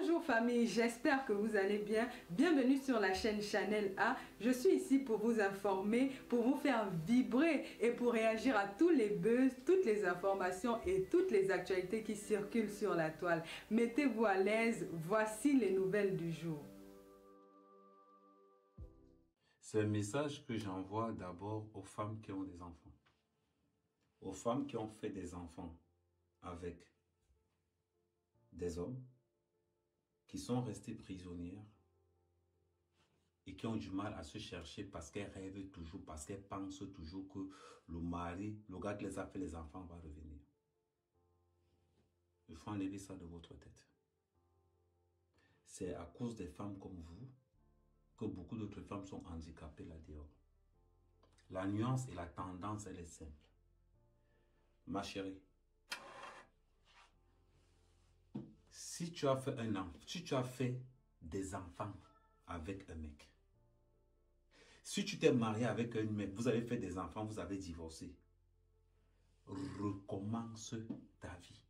Bonjour famille, j'espère que vous allez bien. Bienvenue sur la chaîne Chanel A. Je suis ici pour vous informer, pour vous faire vibrer et pour réagir à tous les buzz, toutes les informations et toutes les actualités qui circulent sur la toile. Mettez-vous à l'aise, voici les nouvelles du jour. C'est un message que j'envoie d'abord aux femmes qui ont des enfants. Aux femmes qui ont fait des enfants avec des hommes qui sont restées prisonnières et qui ont du mal à se chercher parce qu'elles rêvent toujours, parce qu'elles pensent toujours que le mari, le gars qui les a fait les enfants va revenir. Il faut enlever ça de votre tête. C'est à cause des femmes comme vous que beaucoup d'autres femmes sont handicapées là-dehors. La nuance et la tendance, elle est simple. Ma chérie, si tu as fait des enfants avec un mec, si tu t'es marié avec un mec, vous avez fait des enfants, vous avez divorcé, recommence ta vie.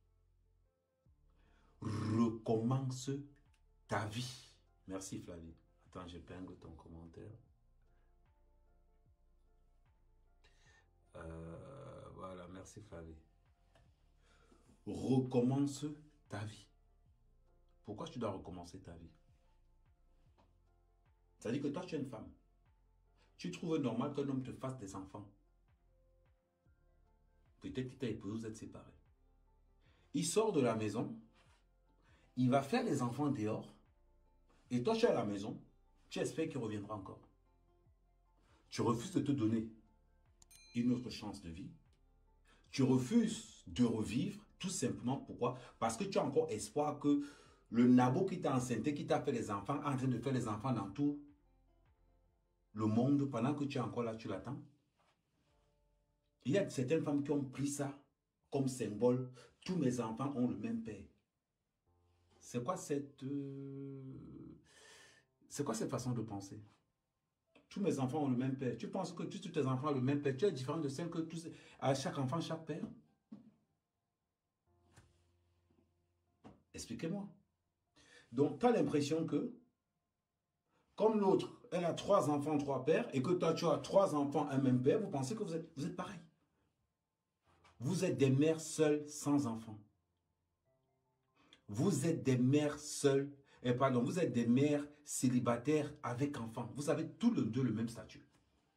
Recommence ta vie. Merci Flavie. Attends, j'épingle ton commentaire. Voilà, merci Flavie. Recommence ta vie. Pourquoi tu dois recommencer ta vie? C'est-à-dire que toi, tu es une femme. Tu trouves normal qu'un homme te fasse des enfants. Peut-être qu'il t'a épousé, vous êtes séparés. Il sort de la maison, il va faire les enfants dehors, et toi, tu es à la maison, tu espères qu'il reviendra encore. Tu refuses de te donner une autre chance de vie. Tu refuses de revivre, tout simplement. Pourquoi? Parce que tu as encore espoir que le nabo qui t'a enceinté, qui t'a fait les enfants, est en train de faire les enfants dans tout le monde, pendant que tu es encore là, tu l'attends. Il y a certaines femmes qui ont pris ça comme symbole. Tous mes enfants ont le même père. C'est quoi cette façon de penser? Tous mes enfants ont le même père. Tu penses que tous tes enfants ont le même père? Tu es différent de celle que tous, à chaque enfant, chaque père? Expliquez-moi. Donc, tu as l'impression que, comme l'autre, elle a 3 enfants, 3 pères, et que toi, tu as 3 enfants, un même père, vous pensez que vous êtes pareil. Vous êtes des mères seules, sans enfants. Vous êtes des mères seules, vous êtes des mères célibataires avec enfants. Vous avez tous les deux le même statut.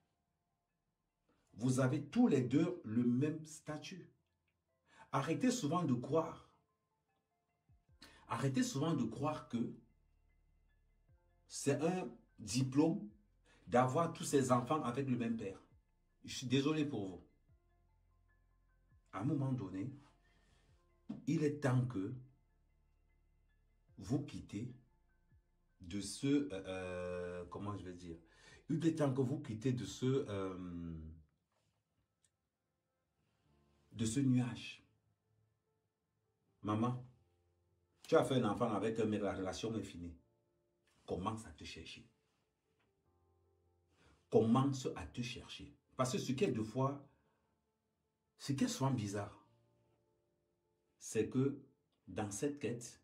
Vous avez tous les deux le même statut. Arrêtez souvent de croire. Arrêtez souvent de croire que c'est un diplôme d'avoir tous ces enfants avec le même père. Je suis désolé pour vous. À un moment donné, il est temps que vous quittez de ce... comment je vais dire? Il est temps que vous quittez de ce nuage. Maman, tu as fait un enfant avec un mec, la relation est finie. Commence à te chercher. Commence à te chercher. Parce que ce qui est souvent bizarre, c'est que dans cette quête,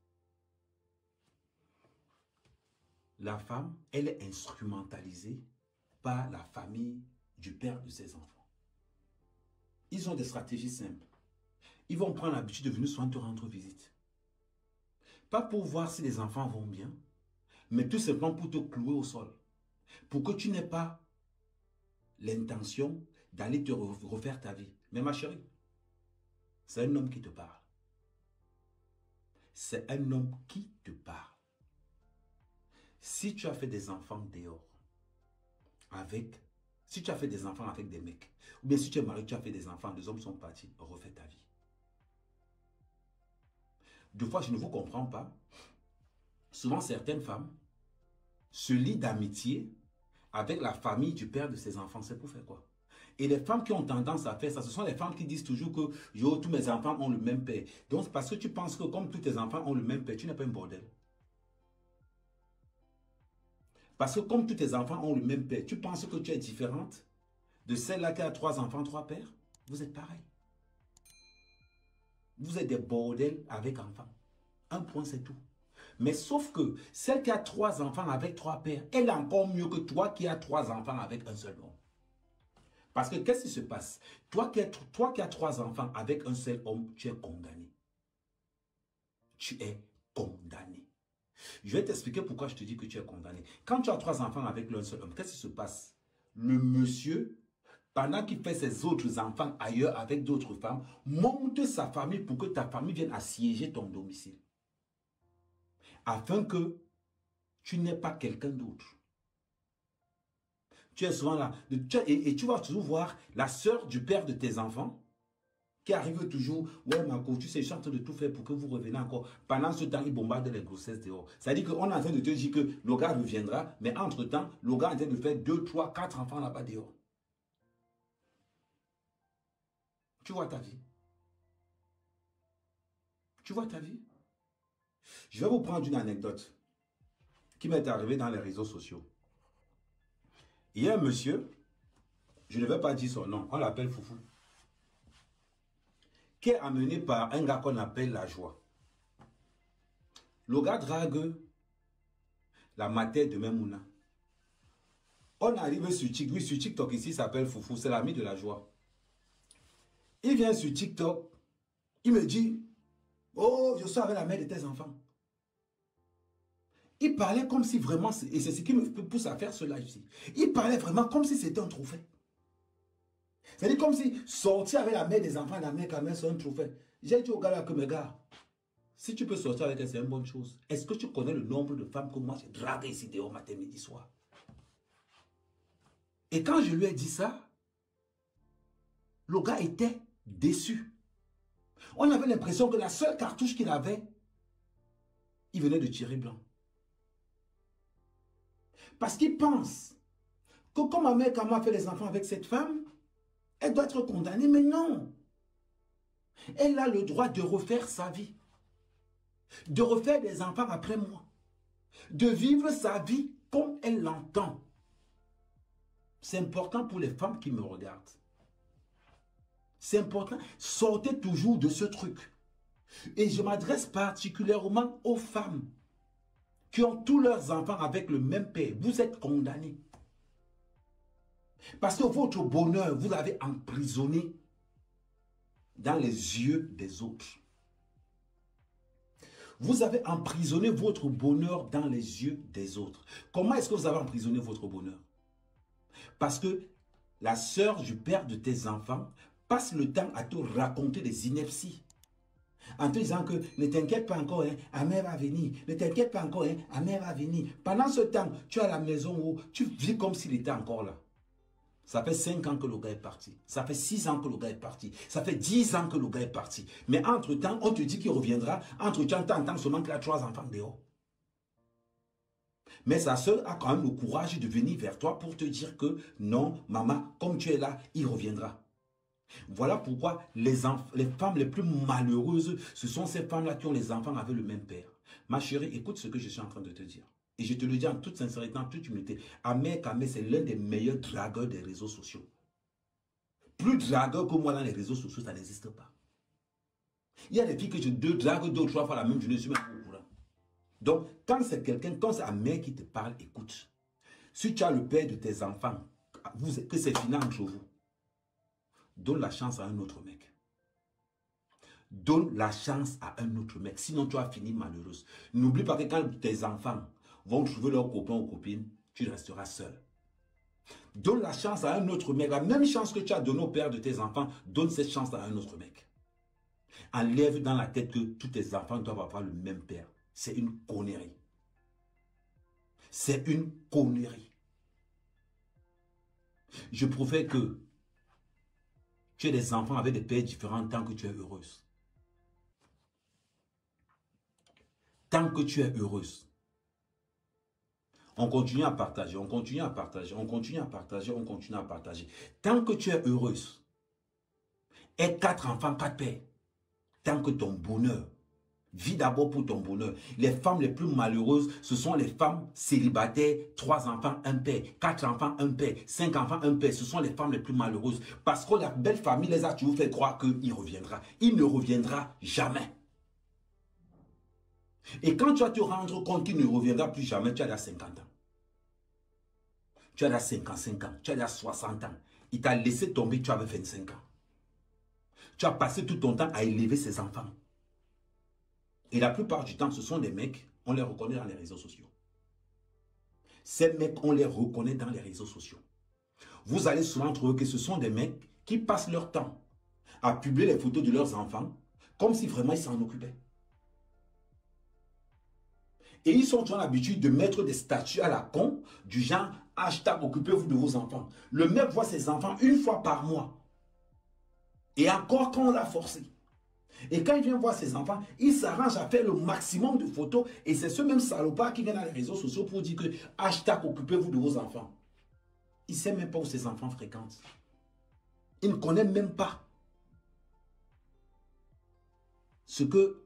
la femme, elle est instrumentalisée par la famille du père de ses enfants. Ils ont des stratégies simples. Ils vont prendre l'habitude de venir souvent te rendre visite. Pas pour voir si les enfants vont bien, mais tout simplement pour te clouer au sol. Pour que tu n'aies pas l'intention d'aller te refaire ta vie. Mais ma chérie, c'est un homme qui te parle. C'est un homme qui te parle. Si tu as fait des enfants dehors, si tu as fait des enfants avec des mecs, ou bien si tu es marié, tu as fait des enfants, les hommes sont partis, refais ta vie. Deux fois, je ne vous comprends pas. Souvent, certaines femmes se lient d'amitié avec la famille du père de ses enfants. C'est pour faire quoi? Et les femmes qui ont tendance à faire ça, ce sont les femmes qui disent toujours que yo, tous mes enfants ont le même père. Donc, parce que tu penses que comme tous tes enfants ont le même père, tu n'es pas un bordel. Parce que comme tous tes enfants ont le même père, tu penses que tu es différente de celle-là qui a 3 enfants, 3 pères? Vous êtes pareil. Vous êtes des bordels avec enfants. Un point, c'est tout. Mais sauf que celle qui a 3 enfants avec 3 pères, elle est encore mieux que toi qui as 3 enfants avec un seul homme. Parce que qu'est-ce qui se passe? Toi qui as 3 enfants avec un seul homme, tu es condamné. Tu es condamné. Je vais t'expliquer pourquoi je te dis que tu es condamné. Quand tu as 3 enfants avec un seul homme, qu'est-ce qui se passe? Le monsieur, pendant qu'il fait ses autres enfants ailleurs avec d'autres femmes, monte sa famille pour que ta famille vienne assiéger ton domicile. Afin que tu n'aies pas quelqu'un d'autre. Tu es souvent là. Et tu vas toujours voir la sœur du père de tes enfants qui arrive toujours. Ouais, Marco, tu sais, je suis en train de tout faire pour que vous reveniez encore. Pendant ce temps, il bombarde les grossesses dehors. C'est-à-dire qu'on est en train de te dire que le gars reviendra, mais entre-temps, le gars est en train de faire 2, 3, 4 enfants là-bas dehors. Tu vois ta vie. Tu vois ta vie. Je vais vous prendre une anecdote qui m'est arrivée dans les réseaux sociaux. Il y a un monsieur, je ne vais pas dire son nom, on l'appelle Foufou, qui est amené par un gars qu'on appelle La Joie. Le gars drague la mater de Memouna. On arrive sur TikTok, oui, sur TikTok ici, il s'appelle Foufou, c'est l'ami de La Joie. Il vient sur TikTok, il me dit, oh, je suis avec la mère de tes enfants. Il parlait comme si vraiment, et c'est ce qui me pousse à faire cela ici. Il parlait vraiment comme si c'était un trophée. C'est-à-dire comme si sortir avec la mère des enfants, la mère c'est un trophée. J'ai dit au gars là que mes gars, si tu peux sortir avec elle, c'est une bonne chose. Est-ce que tu connais le nombre de femmes que moi j'ai draguées ici dehors matin, midi, soir? Et quand je lui ai dit ça, le gars était déçu. On avait l'impression que la seule cartouche qu'il avait, il venait de tirer blanc. Parce qu'il pense que comme ma mère, quand moi fait les enfants avec cette femme, elle doit être condamnée, mais non. Elle a le droit de refaire sa vie, de refaire des enfants après moi, de vivre sa vie comme elle l'entend. C'est important pour les femmes qui me regardent. C'est important. Sortez toujours de ce truc. Et je m'adresse particulièrement aux femmes qui ont tous leurs enfants avec le même père. Vous êtes condamnés. Parce que votre bonheur, vous l'avez emprisonné dans les yeux des autres. Vous avez emprisonné votre bonheur dans les yeux des autres. Comment est-ce que vous avez emprisonné votre bonheur? Parce que la sœur du père de tes enfants passe le temps à te raconter des inepties. En te disant que ne t'inquiète pas encore, hein, Amère va venir. Ne t'inquiète pas encore, hein, Amère va venir. Pendant ce temps, tu es à la maison où tu vis comme s'il était encore là. Ça fait 5 ans que le gars est parti. Ça fait 6 ans que le gars est parti. Ça fait 10 ans que le gars est parti. Mais entre-temps, on te dit qu'il reviendra. Entre-temps, tu entends seulement qu'il a 3 enfants dehors. Mais sa soeur a quand même le courage de venir vers toi pour te dire que non, maman, comme tu es là, il reviendra. Voilà pourquoi les femmes les plus malheureuses, ce sont ces femmes-là qui ont les enfants avec le même père. Ma chérie, écoute ce que je suis en train de te dire. Et je te le dis en toute sincérité, en toute humilité. Amère Kamé, c'est l'un des meilleurs dragueurs des réseaux sociaux. Plus dragueur que moi dans les réseaux sociaux, ça n'existe pas. Il y a des filles que je drague 2 ou 3 fois la même journée, je suis même au courant. Donc, quand c'est quelqu'un, quand c'est Amère qui te parle, écoute. Si tu as le père de tes enfants, que c'est fini entre vous, donne la chance à un autre mec. Donne la chance à un autre mec. Sinon, tu vas finir malheureuse. N'oublie pas que quand tes enfants vont trouver leurs copains ou copines, tu resteras seul. Donne la chance à un autre mec. La même chance que tu as donnée au père de tes enfants, donne cette chance à un autre mec. Enlève dans la tête que tous tes enfants doivent avoir le même père. C'est une connerie. C'est une connerie. Je préfère que tu aies des enfants avec des pères différents tant que tu es heureuse. Tant que tu es heureuse. On continue à partager, on continue à partager, on continue à partager, on continue à partager. Tant que tu es heureuse, aie 4 enfants, 4 pères. Tant que ton bonheur, vis d'abord pour ton bonheur. Les femmes les plus malheureuses, ce sont les femmes célibataires, 3 enfants, 1 père, 4 enfants, 1 père, 5 enfants, 1 père. Ce sont les femmes les plus malheureuses. Parce que la belle famille les a toujours fait croire qu'il reviendra. Il ne reviendra jamais. Et quand tu vas te rendre compte qu'il ne reviendra plus jamais, tu as déjà 50 ans. Tu as déjà 55 ans, tu as déjà 60 ans. Il t'a laissé tomber, tu avais 25 ans. Tu as passé tout ton temps à élever ses enfants. Et la plupart du temps, ce sont des mecs, on les reconnaît dans les réseaux sociaux. Ces mecs, on les reconnaît dans les réseaux sociaux. Vous allez souvent trouver que ce sont des mecs qui passent leur temps à publier les photos de leurs enfants comme si vraiment ils s'en occupaient. Et ils sont dans l'habitude de mettre des statuts à la con du genre hashtag occupez-vous de vos enfants. Le mec voit ses enfants une fois par mois. Et encore quand on l'a forcé. Et quand il vient voir ses enfants, il s'arrange à faire le maximum de photos. Et c'est ce même salopard qui vient dans les réseaux sociaux pour dire que hashtag occupez-vous de vos enfants. Il ne sait même pas où ses enfants fréquentent. Il ne connaît même pas ce que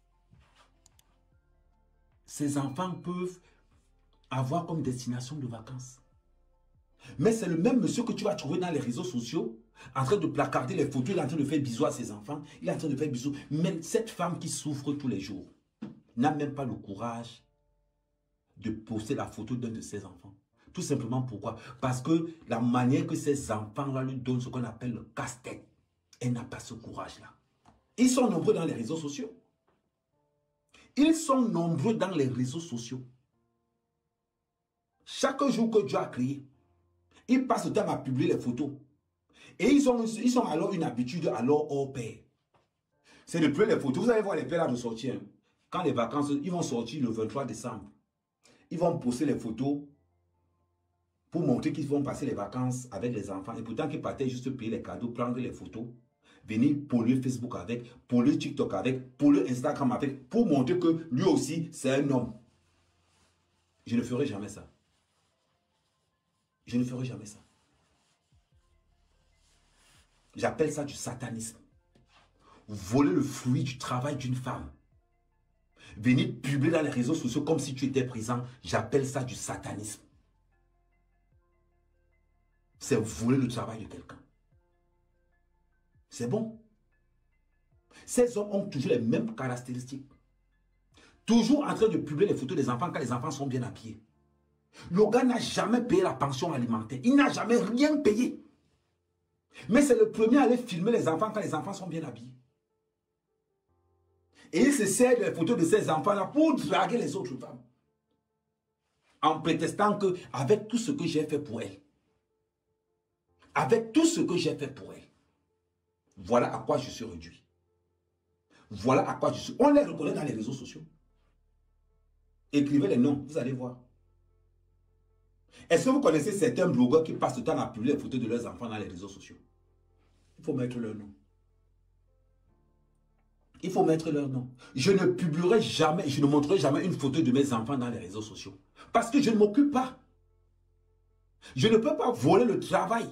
ses enfants peuvent avoir comme destination de vacances. Mais c'est le même monsieur que tu vas trouver dans les réseaux sociaux en train de placarder les photos, il est en train de faire bisous à ses enfants, il est en train de faire bisous. Mais cette femme qui souffre tous les jours n'a même pas le courage de poster la photo d'un de ses enfants. Tout simplement pourquoi? Parce que la manière que ces enfants-là lui donnent ce qu'on appelle le casse-tête, elle n'a pas ce courage-là. Ils sont nombreux dans les réseaux sociaux. Ils sont nombreux dans les réseaux sociaux. Chaque jour que Dieu a créé, ils passent le temps à publier les photos. Et ils ont alors une habitude alors au père. C'est de publier les photos. Vous allez voir les pères là de sortir. Quand les vacances, ils vont sortir le 23 décembre. Ils vont poster les photos pour montrer qu'ils vont passer les vacances avec les enfants. Et pourtant qu'ils partaient juste payer les cadeaux, prendre les photos, venir polluer Facebook avec, polluer TikTok avec, polluer Instagram avec, pour montrer que lui aussi, c'est un homme. Je ne ferai jamais ça. Je ne ferai jamais ça. J'appelle ça du satanisme. Voler le fruit du travail d'une femme. Venir publier dans les réseaux sociaux comme si tu étais présent. J'appelle ça du satanisme. C'est voler le travail de quelqu'un. C'est bon. Ces hommes ont toujours les mêmes caractéristiques. Toujours en train de publier les photos des enfants quand les enfants sont bien habillés. Le gars n'a jamais payé la pension alimentaire. Il n'a jamais rien payé. Mais c'est le premier à aller filmer les enfants quand les enfants sont bien habillés. Et il se sert des photos de ces enfants-là pour draguer les autres femmes. En prétextant que avec tout ce que j'ai fait pour elle, avec tout ce que j'ai fait pour elle, voilà à quoi je suis réduit. Voilà à quoi je suis. On les reconnaît dans les réseaux sociaux. Écrivez les noms, vous allez voir. Est-ce que vous connaissez certains blogueurs qui passent le temps à publier les photos de leurs enfants dans les réseaux sociaux? Il faut mettre leur nom. Il faut mettre leur nom. Je ne publierai jamais, je ne montrerai jamais une photo de mes enfants dans les réseaux sociaux. Parce que je ne m'occupe pas. Je ne peux pas voler le travail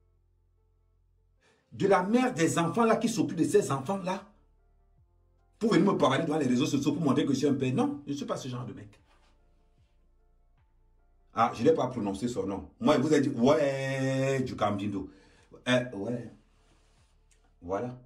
de la mère des enfants là qui s'occupe de ces enfants-là pour venir me parler dans les réseaux sociaux pour montrer que je suis un père. Non, je ne suis pas ce genre de mec. Ah, je n'ai pas prononcé son nom. Moi, vous avez dit, ouais, du Cambindo. Ouais. Voilà.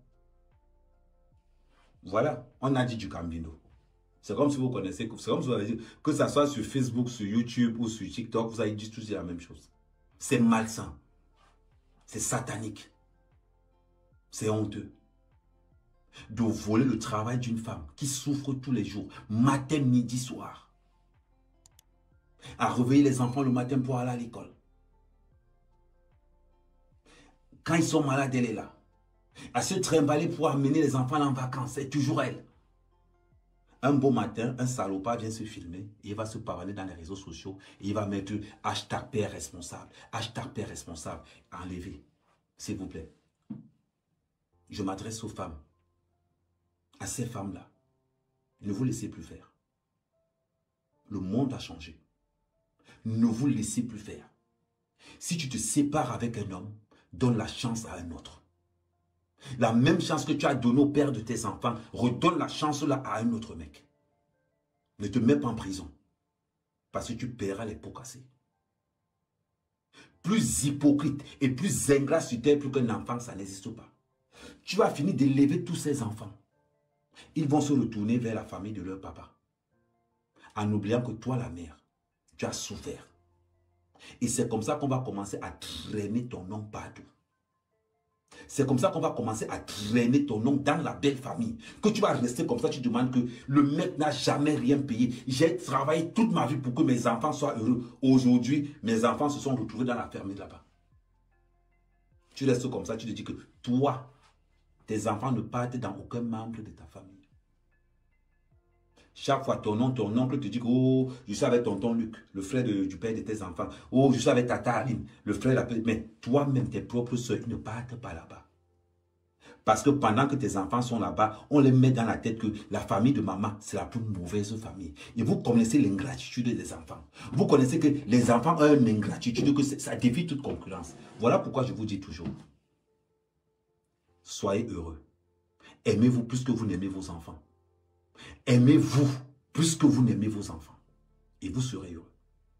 Voilà, on a dit du Cambindo. C'est comme si vous connaissez, c'est comme si vous avez dit, que ça soit sur Facebook, sur YouTube ou sur TikTok, vous avez dit tous la même chose. C'est malsain. C'est satanique. C'est honteux. De voler le travail d'une femme qui souffre tous les jours, matin, midi, soir. À réveiller les enfants le matin pour aller à l'école. Quand ils sont malades, elle est là. À se trimballer pour amener les enfants en vacances, c'est toujours elle. Un beau matin, un salopard vient se filmer, et il va se parler dans les réseaux sociaux, et il va mettre hashtag père responsable, hashtag père responsable, enlevez, s'il vous plaît. Je m'adresse aux femmes, à ces femmes-là. Ne vous laissez plus faire. Le monde a changé. Ne vous laissez plus faire. Si tu te sépares avec un homme, donne la chance à un autre. La même chance que tu as donnée au père de tes enfants, redonne la chance là à un autre mec. Ne te mets pas en prison. Parce que tu paieras les pots cassés. Plus hypocrite et plus ingrat sur terre plus qu'un enfant, ça n'existe pas. Tu vas finir d'élever tous ces enfants. Ils vont se retourner vers la famille de leur papa. en oubliant que toi, la mère, tu as souffert. Et c'est comme ça qu'on va commencer à traîner ton nom partout. C'est comme ça qu'on va commencer à traîner ton nom dans la belle famille. Que tu vas rester comme ça, tu demandes que le mec n'a jamais rien payé. J'ai travaillé toute ma vie pour que mes enfants soient heureux. Aujourd'hui, mes enfants se sont retrouvés dans la ferme là-bas. Tu restes comme ça, tu te dis que toi, tes enfants ne partent dans aucun membre de ta famille. Chaque fois, ton oncle te dit que oh, je suis avec tonton Luc, le frère du père de tes enfants. Oh, je suis avec tata Aline, le frère de la petite. Mais toi-même, tes propres soeurs, ils ne partent pas là-bas. Parce que pendant que tes enfants sont là-bas, on les met dans la tête que la famille de maman, c'est la plus mauvaise famille. Et vous connaissez l'ingratitude des enfants. Vous connaissez que les enfants ont une ingratitude, que ça défie toute concurrence. Voilà pourquoi je vous dis toujours, soyez heureux. Aimez-vous plus que vous n'aimez vos enfants. Aimez-vous plus que vous n'aimez vos enfants. Et vous serez heureux.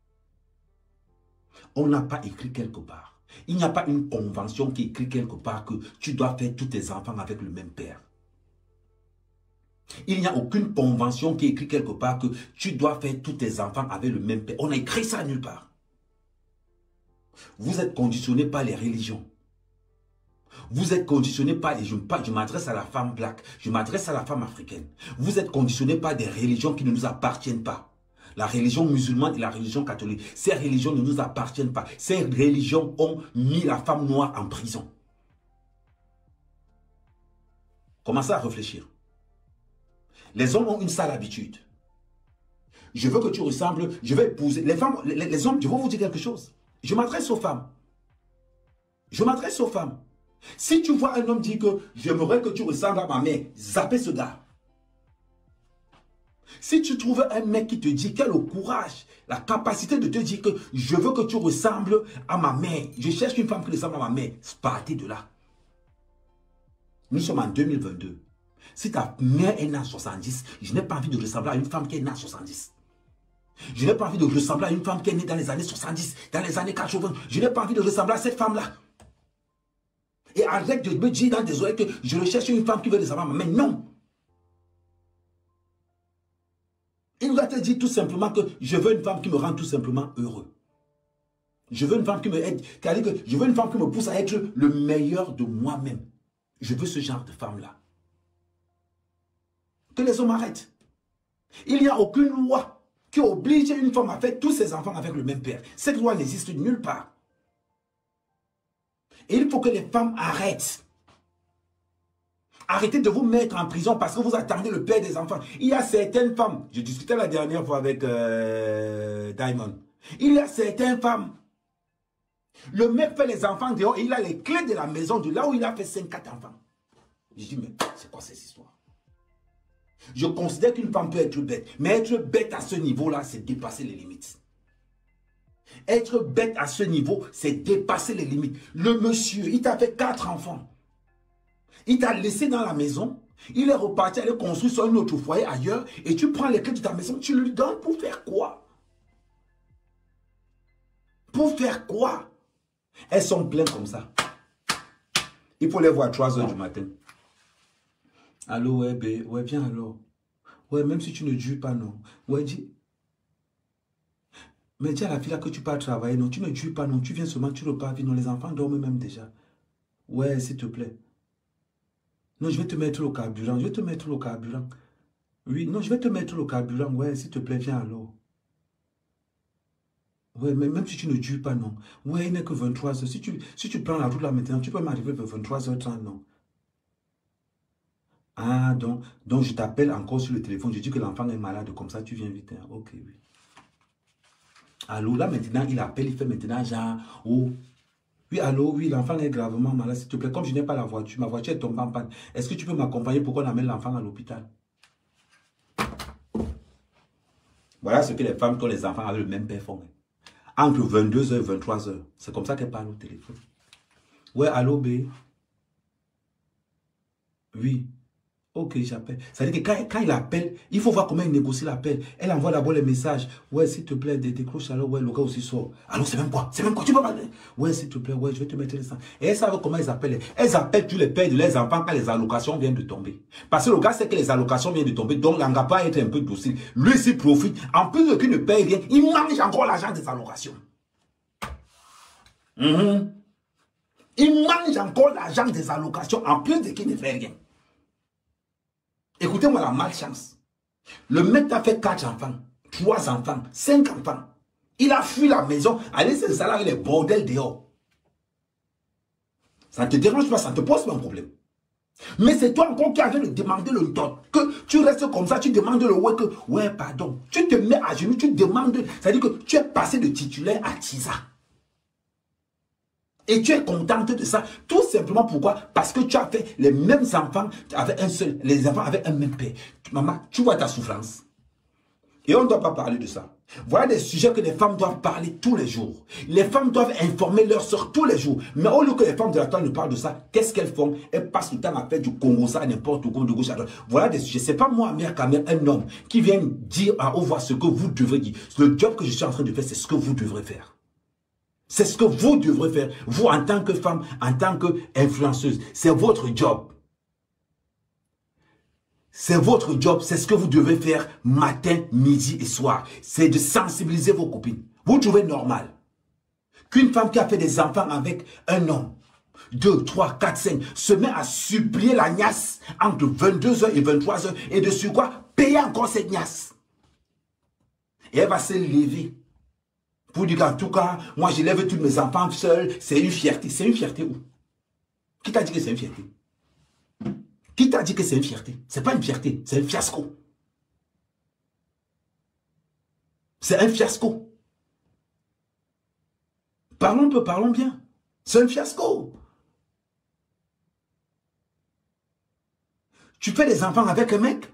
On n'a pas écrit quelque part. Il n'y a pas une convention qui écrit quelque part que tu dois faire tous tes enfants avec le même père. Il n'y a aucune convention qui écrit quelque part que tu dois faire tous tes enfants avec le même père. On a écrit ça nulle part. Vous êtes conditionné par les religions. Vous êtes conditionné par, et je m'adresse à la femme black, je m'adresse à la femme africaine. Vous êtes conditionné par des religions qui ne nous appartiennent pas. La religion musulmane et la religion catholique. Ces religions ne nous appartiennent pas. Ces religions ont mis la femme noire en prison. Commencez à réfléchir. Les hommes ont une sale habitude. Je veux que tu ressembles, je vais épouser. Les femmes, les hommes, je vais vous dire quelque chose. Je m'adresse aux femmes. Je m'adresse aux femmes. Si tu vois un homme dire que j'aimerais que tu ressembles à ma mère, zappez ce gars. Si tu trouves un mec qui te dit, qui a le courage, la capacité de te dire que je veux que tu ressembles à ma mère, je cherche une femme qui ressemble à ma mère, partez de là. Nous sommes en 2022. Si ta mère est née en 70, je n'ai pas envie de ressembler à une femme qui est née en 70. Je n'ai pas envie de ressembler à une femme qui est née dans les années 70, dans les années 80. Je n'ai pas envie de ressembler à cette femme-là. Et arrête de me dire dans des oreilles que je recherche une femme qui veut ressembler à ma mère. Non. Il doit te dire tout simplement que je veux une femme qui me rend tout simplement heureux. Je veux une femme qui me aide, je veux une femme qui me pousse à être le meilleur de moi-même. Je veux ce genre de femme-là. Que les hommes arrêtent. Il n'y a aucune loi qui oblige une femme à faire tous ses enfants avec le même père. Cette loi n'existe nulle part. Et il faut que les femmes arrêtent. Arrêtez de vous mettre en prison parce que vous attendez le père des enfants. Il y a certaines femmes, je discutais la dernière fois avec Diamond. Il y a certaines femmes, le mec fait les enfants dehors et il a les clés de la maison de là où il a fait 5-4 enfants. Je dis, mais c'est quoi ces histoires? Je considère qu'une femme peut être bête, mais être bête à ce niveau-là, c'est dépasser les limites. Être bête à ce niveau, c'est dépasser les limites. Le monsieur, il t'a fait 4 enfants. Il t'a laissé dans la maison. Il est reparti aller construire sur un autre foyer ailleurs. Et tu prends les clés de ta maison, tu lui donnes pour faire quoi? Pour faire quoi? Elles sont pleines comme ça. Il faut les voir à 3 h du matin. Allô, ouais, bé. Ouais, viens alors. Ouais, même si tu ne joues pas, non. Ouais, dis. Mais dis à la fille là que tu pars travailler, non. Tu ne joues pas, non. Tu viens seulement, tu repars vite. Non, les enfants dorment même déjà. Ouais, s'il te plaît. Non, je vais te mettre le carburant. Je vais te mettre le carburant. Oui, non, je vais te mettre le carburant. Ouais, s'il te plaît, viens alors. Ouais, mais même si tu ne joues pas, non. Ouais, il n'est que 23 h. Si tu prends la route là maintenant, tu peux m'arriver vers 23 h 30, non. Ah, donc je t'appelle encore sur le téléphone. Je dis que l'enfant est malade. Comme ça, tu viens vite. Hein. Ok, oui. Allô, là maintenant, il appelle. Il fait maintenant genre, oh. Oui, allô, oui, l'enfant est gravement malade. S'il te plaît, comme je n'ai pas la voiture, ma voiture est tombée en panne. Est-ce que tu peux m'accompagner pour qu'on amène l'enfant à l'hôpital? Voilà ce que les femmes qui ont les enfants avec le même père font. Entre 22 h et 23 h. C'est comme ça qu'elles parlent au téléphone. Ouais, allô, B. Oui. Ok, j'appelle. Ça veut dire que quand il appelle, il faut voir comment il négocie l'appel. Elle envoie d'abord les messages. Ouais, s'il te plaît, décroche alors. Ouais, le gars aussi sort. Alors, c'est même quoi? C'est même quoi? Tu peux parler? Ouais, s'il te plaît, ouais, je vais te mettre les 100. Et elles savent comment elles appellent. Elles appellent tous les pères de leurs enfants quand les allocations viennent de tomber. Parce que le gars sait que les allocations viennent de tomber. Donc, l'engagement pas être un peu docile. Lui, s'il profite. En plus de qu'il ne paye rien, il mange encore l'argent des allocations. Il mange encore l'argent des allocations en plus de qu'il ne fait rien. Écoutez-moi la malchance. Le mec a fait 4 enfants, 3 enfants, 5 enfants. Il a fui la maison, allez s'installer avec les bordels dehors. Ça ne te dérange pas, ça ne te pose pas un problème. Mais c'est toi encore qui avais de demander le dot. Que tu restes comme ça, tu demandes le ouais, que ouais, pardon. Tu te mets à genoux, tu demandes. C'est-à-dire que tu es passé de titulaire à tisa. Et tu es contente de ça. Tout simplement pourquoi? Parce que tu as fait les mêmes enfants avec un seul, les enfants avec un même père. Maman, tu vois ta souffrance. Et on ne doit pas parler de ça. Voilà des sujets que les femmes doivent parler tous les jours. Les femmes doivent informer leurs soeurs tous les jours. Mais au lieu que les femmes de la toile ne parlent de ça, qu'est-ce qu'elles font? Elles passent le temps à faire du Congo, ça, n'importe où, de gauche à droite. Voilà des sujets. Ce n'est pas moi, Mère Kamel, un homme, qui vient dire à haute voix ce que vous devrez dire. Le job que je suis en train de faire, c'est ce que vous devrez faire. C'est ce que vous devrez faire. Vous, en tant que femme, en tant qu'influenceuse, c'est votre job. C'est votre job. C'est ce que vous devez faire matin, midi et soir. C'est de sensibiliser vos copines. Vous trouvez normal qu'une femme qui a fait des enfants avec un homme, 2, 3, 4, 5, se met à supplier la niasse entre 22h et 23h et dessus quoi? Payer encore cette niasse. Et elle va se lever. Pour dire qu'en tout cas, moi je lève tous mes enfants seuls, c'est une fierté. C'est une fierté où? Qui t'a dit que c'est une fierté? Qui t'a dit que c'est une fierté? C'est pas une fierté, c'est un fiasco. C'est un fiasco. Parlons peu, parlons bien. C'est un fiasco. Tu fais des enfants avec un mec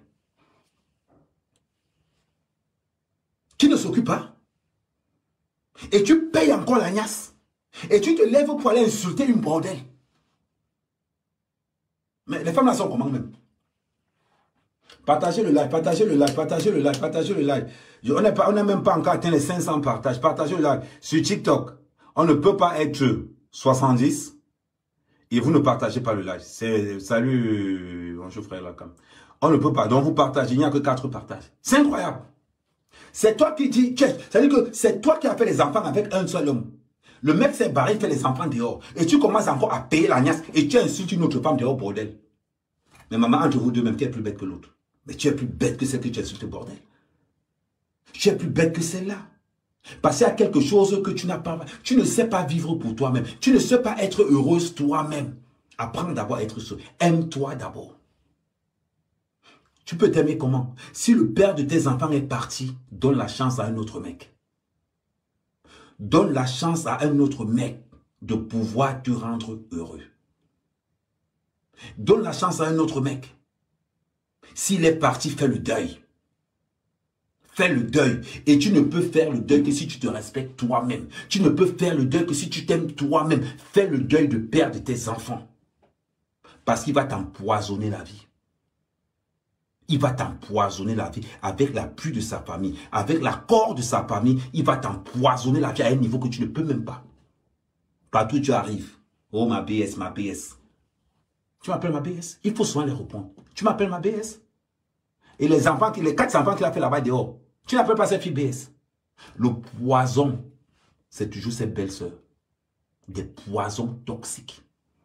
qui ne s'occupe pas. Et tu payes encore la niasse. Et tu te lèves pour aller insulter une bordel. Mais les femmes là sont comment même? Partagez le live, partagez le live, partagez le live, partagez le live. On n'a même pas encore atteint les 500 partages. Partagez le live. Sur TikTok, on ne peut pas être 70 et vous ne partagez pas le live. Salut, bonjour frère Lacam. On ne peut pas. Donc vous partagez, il n'y a que 4 partages. C'est incroyable. C'est toi qui dis, c'est-à-dire que c'est toi qui as fait les enfants avec un seul homme. Le mec s'est barré, il fait les enfants dehors. Et tu commences encore à payer la niasse et tu insultes une autre femme dehors, bordel. Mais maman, entre vous deux, même qui est plus bête que l'autre. Mais tu es plus bête que celle que tu insultes, bordel. Tu es plus bête que celle-là. Parce qu'il y a quelque chose que tu n'as pas. Tu ne sais pas vivre pour toi-même. Tu ne sais pas être heureuse toi-même. Apprends d'abord à être seul. Aime-toi d'abord. Tu peux t'aimer comment? Si le père de tes enfants est parti, donne la chance à un autre mec. Donne la chance à un autre mec de pouvoir te rendre heureux. Donne la chance à un autre mec. S'il est parti, fais le deuil. Fais le deuil. Et tu ne peux faire le deuil que si tu te respectes toi-même. Tu ne peux faire le deuil que si tu t'aimes toi-même. Fais le deuil de père de tes enfants. Parce qu'il va t'empoisonner la vie. Il va t'empoisonner la vie avec l'appui de sa famille, avec l'accord de sa famille. Il va t'empoisonner la vie à un niveau que tu ne peux même pas. Partout où tu arrives. Oh, ma BS, ma BS. Tu m'appelles ma BS? Il faut souvent les répondre. Tu m'appelles ma BS? Et les enfants, les 4 enfants qu'il a fait là-bas dehors, tu n'appelles pas cette fille BS. Le poison, c'est toujours ses belles-sœurs. Des poisons toxiques.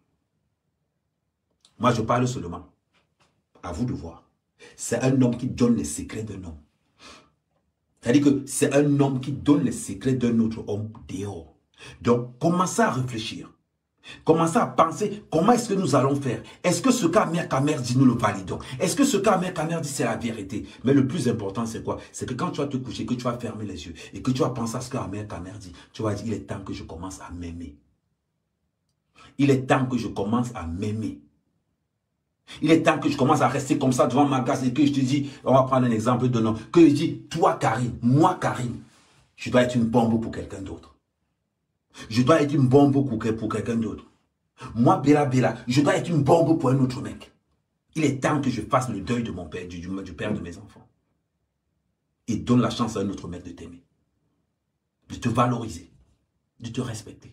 Moi, je parle seulement. À vous de voir. C'est un homme qui donne les secrets d'un homme. C'est-à-dire que c'est un homme qui donne les secrets d'un autre homme dehors. Donc, commencez à réfléchir. Commencez à penser, comment est-ce que nous allons faire? Est-ce que ce qu'a Mère Kamer dit, nous le validons? Est-ce que ce qu'a Mère Kamer dit, c'est la vérité? Mais le plus important, c'est quoi? C'est que quand tu vas te coucher, que tu vas fermer les yeux et que tu vas penser à ce que Mère Kamer dit, tu vas dire, il est temps que je commence à m'aimer. Il est temps que je commence à m'aimer. Il est temps que je commence à rester comme ça devant ma case et que je te dis, on va prendre un exemple de nom, que je dis, toi Karine, moi Karine, je dois être une bombe pour quelqu'un d'autre. Je dois être une bombe pour quelqu'un d'autre. Moi Bella Bella, je dois être une bombe pour un autre mec. Il est temps que je fasse le deuil de mon père, du père de mes enfants. Et donne la chance à un autre mec de t'aimer. De te valoriser. De te respecter.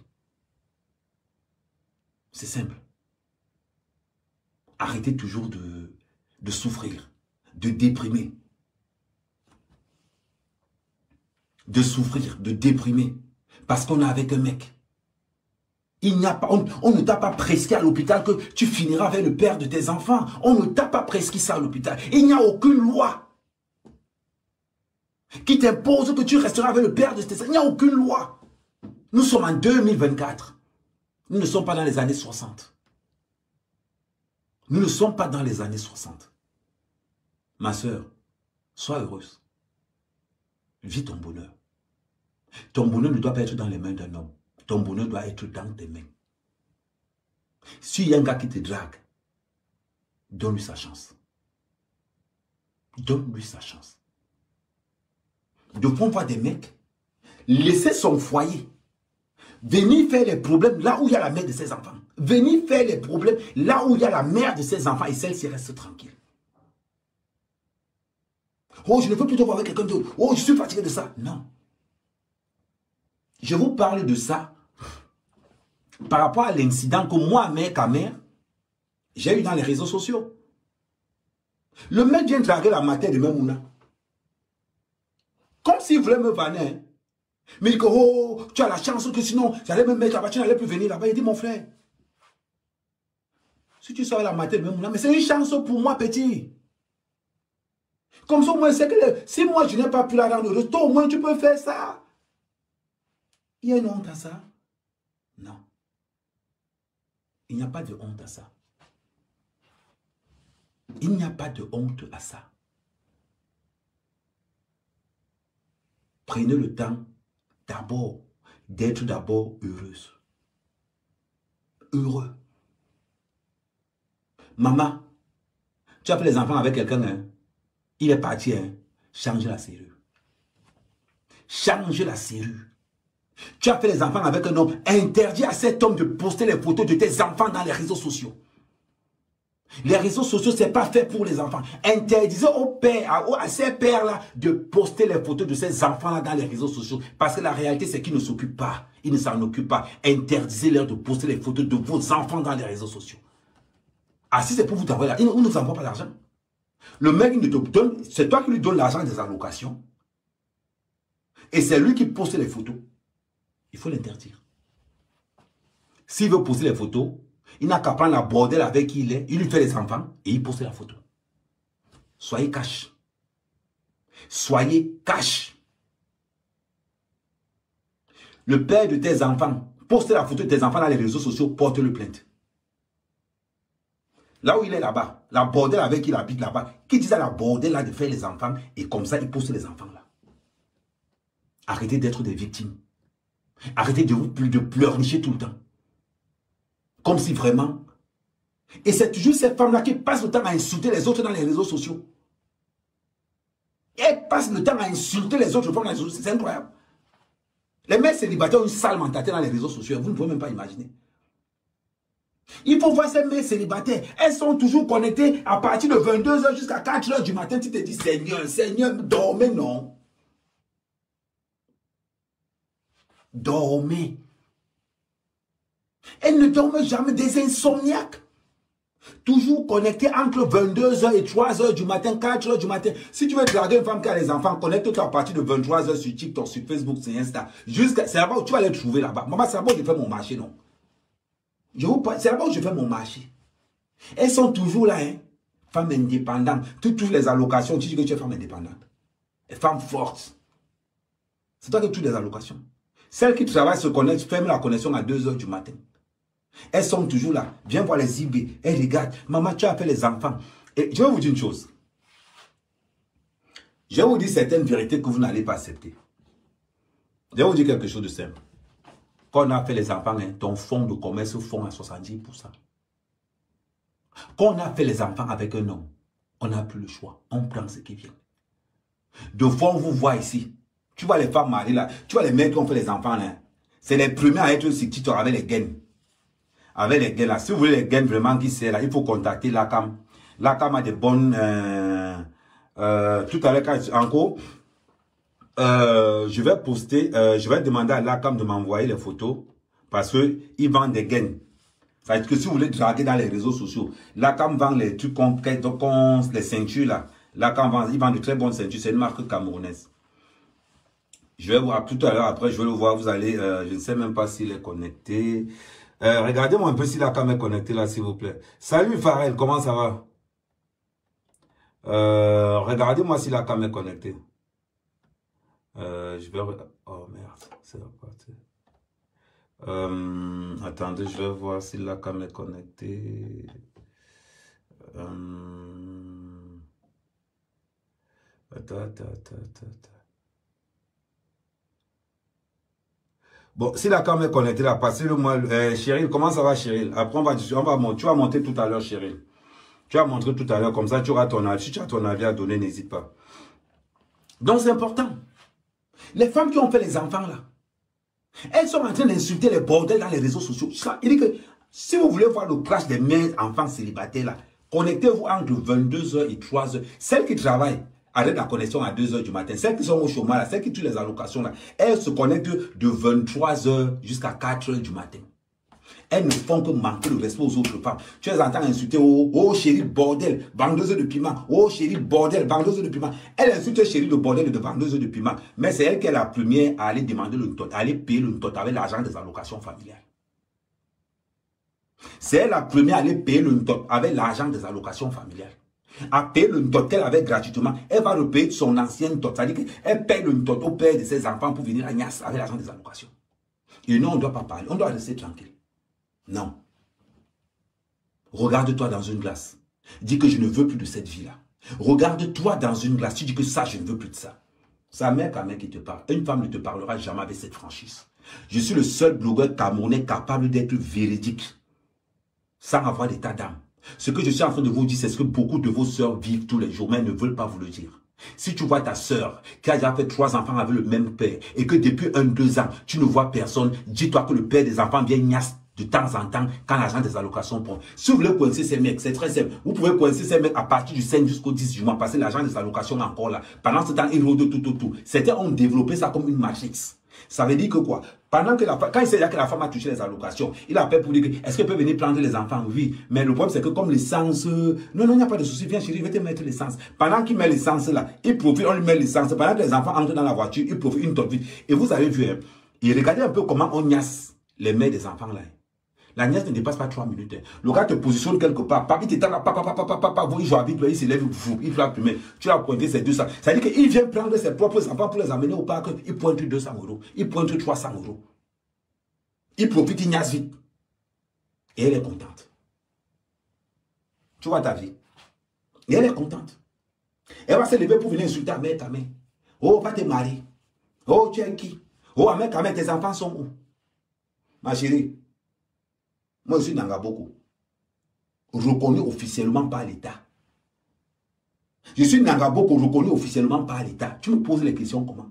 C'est simple. Arrêtez toujours de souffrir. De déprimer. De souffrir, de déprimer. Parce qu'on est avec un mec. Il n'y a pas, on ne t'a pas prescrit à l'hôpital que tu finiras avec le père de tes enfants. On ne t'a pas prescrit ça à l'hôpital. Il n'y a aucune loi qui t'impose que tu resteras avec le père de tes enfants. Il n'y a aucune loi. Nous sommes en 2024. Nous ne sommes pas dans les années 60. Nous ne sommes pas dans les années 60. Ma soeur, sois heureuse. Vis ton bonheur. Ton bonheur ne doit pas être dans les mains d'un homme. Ton bonheur doit être dans tes mains. S'il y a un gars qui te drague, donne-lui sa chance. Donne-lui sa chance. De prendre voir des mecs, laisser son foyer, venir faire les problèmes là où il y a la mère de ses enfants. Venir faire les problèmes là où il y a la mère de ses enfants et celle-ci reste tranquille. Oh, je ne veux plus te voir avec quelqu'un d'autre. Oh, je suis fatigué de ça. Non. Je vous parle de ça par rapport à l'incident que moi, mec à mère, j'ai eu dans les réseaux sociaux. Le mec vient draguer la matin de Memouna. Comme s'il voulait me vanner. Mais il dit que, oh, tu as la chance que sinon, j'allais me mettre là-bas, tu n'allais plus venir là-bas. Il dit, mon frère, si tu sors la matin de Memouna, mais c'est une chance pour moi, petit. Comme ça, moi, c'est que si moi, je n'ai pas pu la rendre heureuse, toi, au moins, tu peux faire ça. Il y a une honte à ça? Non. Il n'y a pas de honte à ça. Il n'y a pas de honte à ça. Prenez le temps d'abord d'être heureuse. Heureux. Maman, tu as fait les enfants avec quelqu'un, hein? Il est parti, hein? Change la serrure. Change la serrure. Tu as fait les enfants avec un homme. Interdit à cet homme de poster les photos de tes enfants dans les réseaux sociaux. Les réseaux sociaux, ce n'est pas fait pour les enfants. Interdisez aux pères, à ces pères-là, de poster les photos de ces enfants-là dans les réseaux sociaux. Parce que la réalité, c'est qu'ils ne s'occupent pas. Ils ne s'en occupent pas. Interdisez-leur de poster les photos de vos enfants dans les réseaux sociaux. Ah, si c'est pour vous envoyer l'argent, ils ne vous envoient pas l'argent. Le mec, il ne te donne, c'est toi qui lui donnes l'argent des allocations. Et c'est lui qui poste les photos. Il faut l'interdire. S'il veut poster les photos, il n'a qu'à prendre la bordel avec qui il est, il lui fait les enfants et il poste la photo. Soyez cash. Soyez cash. Le père de tes enfants, poste la photo de tes enfants dans les réseaux sociaux, porte-le plainte. Là où il est là-bas, la bordel avec qui il habite là-bas, qui dit à la bordel là de faire les enfants et comme ça il poste les enfants là. Arrêtez d'être des victimes. Arrêtez de pleurnicher tout le temps. Comme si vraiment... Et c'est toujours cette femme-là qui passe le temps à insulter les autres dans les réseaux sociaux. Elle passe le temps à insulter les autres femmes dans les réseaux sociaux. C'est incroyable. Les mecs célibataires ont une sale mentalité dans les réseaux sociaux. Vous ne pouvez même pas imaginer. Il faut voir ces mecs célibataires. Elles sont toujours connectées à partir de 22 h jusqu'à 4 h du matin. Tu te dis, Seigneur, Seigneur, dormez, non. Dormez. Elles ne dorment jamais, des insomniaques. Toujours connectées entre 22 h et 3 h du matin, 4 h du matin. Si tu veux draguer une femme qui a les enfants, connecte-toi à partir de 23 h sur TikTok, sur Facebook, sur Insta. C'est là-bas où tu vas les trouver là-bas. Maman, c'est là-bas où je fais mon marché, non? C'est là-bas où je fais mon marché. Elles sont toujours là, hein. Femmes indépendantes. Tu touches les allocations, tu dis que tu es femme indépendante. Et femme forte. C'est toi qui touches les allocations. Celles qui travaillent se connectent, ferment la connexion à 2 h du matin. Elles sont toujours là. Viens voir les IB. Elles regardent. Maman, tu as fait les enfants. Et je vais vous dire une chose. Je vais vous dire certaines vérités que vous n'allez pas accepter. Je vais vous dire quelque chose de simple. Quand on a fait les enfants, hein, ton fonds de commerce fond à 70%. Quand on a fait les enfants avec un homme, on n'a plus le choix. On prend ce qui vient. De fois, on vous voit ici. Tu vois les femmes mariées là. Tu vois les mecs qui ont fait les enfants là. C'est les premiers à être sur TikTok avec les gains. Avec les gains là. Si vous voulez les gains vraiment qui c'est là, il faut contacter la cam. La cam a des bonnes... tout à l'heure, encore, je vais poster, je vais demander à la cam de m'envoyer les photos parce qu'ils vendent des gaines. Ça veut dire que si vous voulez draguer dans les réseaux sociaux, la cam vend les trucs les ceintures là. La cam vend, ils vendent de très bonnes ceintures. C'est une marque camerounaise. Je vais voir tout à l'heure, après je vais le voir. Vous allez, je ne sais même pas s'il est connecté. Regardez-moi un peu si la cam est connectée là, s'il vous plaît. Salut Farel, comment ça va? Regardez-moi si la cam est connectée. Je vais... Oh merde, c'est la partie. Attendez, je vais voir si la cam est connectée. Attends. Bon, si la cam est connectée là, passez-le-moi. Cheryl, comment ça va, Cheryl? Après, tu vas monter tout à l'heure, Cheryl. Tu vas montrer tout à l'heure, comme ça, tu auras ton avis. Si tu as ton avis à donner, n'hésite pas. Donc, c'est important. Les femmes qui ont fait les enfants là, elles sont en train d'insulter les bordels dans les réseaux sociaux. Il dit que si vous voulez voir le clash des mères enfants célibataires là, connectez-vous entre 22h et 3h. Celles qui travaillent, arrêtent la connexion à 2h du matin. Celles qui sont au chômage, là, celles qui tuent les allocations, là, elles se connectent de 23h jusqu'à 4h du matin. Elles ne font que manquer le respect aux autres femmes. Tu les entends insulter, oh chérie, bordel, vendeuse de piment. Oh chérie, bordel, vendeuse de piment. Elle insulte chérie de bordel et de vendeuse de piment. Mais c'est elle qui est la première à aller demander le tot, à aller payer le tot avec l'argent des allocations familiales. C'est elle la première à aller payer le tot avec l'argent des allocations familiales. À payer le tot qu'elle avait gratuitement. Elle va repayer son ancienne tot. C'est-à-dire qu'elle paye le tot au père de ses enfants pour venir à Nias avec l'argent des allocations. Et non, on ne doit pas parler. On doit rester tranquille. Non. Regarde-toi dans une glace. Dis que je ne veux plus de cette vie-là. Regarde-toi dans une glace. Tu dis que ça, je ne veux plus de ça. C'est un mec qui te parle. Une femme ne te parlera jamais avec cette franchise. Je suis le seul blogueur camerounais capable d'être véridique. Sans avoir d'état d'âme. Ce que je suis en train de vous dire, c'est ce que beaucoup de vos sœurs vivent tous les jours, mais elles ne veulent pas vous le dire. Si tu vois ta sœur qui a déjà fait 3 enfants avec le même père et que depuis 1-2 ans, tu ne vois personne, dis-toi que le père des enfants vient gnasse de temps en temps quand l'argent des allocations prend. Si vous voulez coincer ces mecs, c'est très simple. Vous pouvez coincer ces mecs à partir du 5 jusqu'au 10 du mois parce que l'argent des allocations est encore là. Pendant ce temps, ils rôdent tout. Certains ont développé ça comme une matrix. Ça veut dire que quoi? Pendant que quand il sait que la femme a touché les allocations, il appelle pour dire que est-ce qu'elle peut venir prendre les enfants? Oui. Mais le problème c'est que comme l'essence, non, il n'y a pas de souci, viens chérie, je vais te mettre l'essence. Pendant qu'il met l'essence là, il profite, on lui met l'essence. Pendant que les enfants entrent dans la voiture, il profite une tonne vite. Et vous avez vu, hein, et regardez un peu comment on niasse les mères des enfants là. La niasse ne dépasse pas 3 minutes. Hein. Le gars te positionne quelque part, il t'étend là, il joue avec toi, il se lève, il frappe, mais tu as pointé ses 200. Ça veut dire qu'il vient prendre ses propres enfants pour les amener au parc, il pointe 200 €, il pointe 300 €. Il profite, il niasse vite. Et elle est contente. Tu vois ta vie. Et elle est contente. Elle va se lever pour venir insulter ta mère. Oh, va te marier. Oh, tu es qui? Oh, mec, tes enfants sont où? Ma chérie. Moi, je suis Nangaboko, reconnu officiellement par l'État. Je suis Nangaboko, reconnu officiellement par l'État. Tu me poses les questions comment?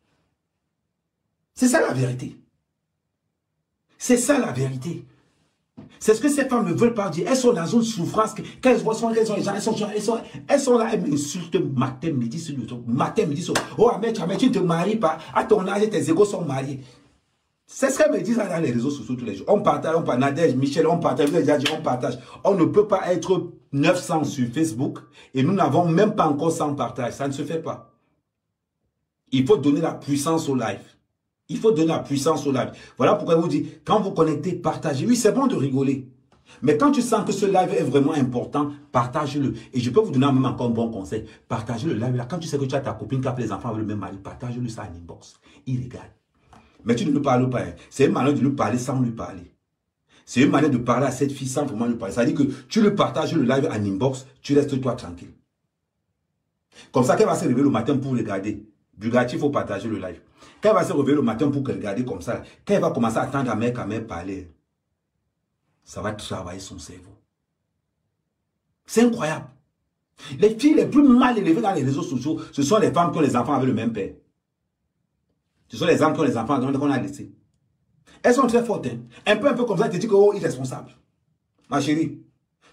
C'est ça la vérité. C'est ça la vérité. C'est ce que ces femmes ne veulent pas dire. Elles sont dans une souffrance. Quand elles voient les gens, elles sont là, elles m'insultent matin, midi, sur le truc. Matin, midi, sur. Oh, mais tu ne te maries pas. À ton âge, tes égaux sont mariés. C'est ce qu'elles me disent dans les réseaux sociaux tous les jours. On partage, Nadège, Michel, on partage, on partage. On ne peut pas être 900 sur Facebook et nous n'avons même pas encore 100 partages. Ça ne se fait pas. Il faut donner la puissance au live. Il faut donner la puissance au live. Voilà pourquoi je vous dis, quand vous connectez, partagez. Oui, c'est bon de rigoler. Mais quand tu sens que ce live est vraiment important, partage-le. Et je peux vous donner même encore un bon conseil. Partagez le live là. Quand tu sais que tu as ta copine qui a les enfants avec le même mari, partage-le ça en inbox. Il regarde. Mais tu ne lui parles pas. Hein. C'est une manière de lui parler sans lui parler. C'est une manière de parler à cette fille sans vraiment lui parler. Ça veut dire que tu lui partages le live en inbox, tu restes toi tranquille. Comme ça, qu'elle va se réveiller le matin pour regarder. Bugatti, il faut partager le live. Quand elle va se réveiller le matin pour regarder comme ça, quand elle va commencer à attendre à mère parler, ça va travailler son cerveau. C'est incroyable. Les filles les plus mal élevées dans les réseaux sociaux, ce sont les femmes qui ont les enfants avec le même père. Ce sont les femmes qui ont les enfants qu'on a laissés. Elles sont très fortes. Hein. Un peu comme ça, tu te dis que oh, irresponsable. Ma chérie,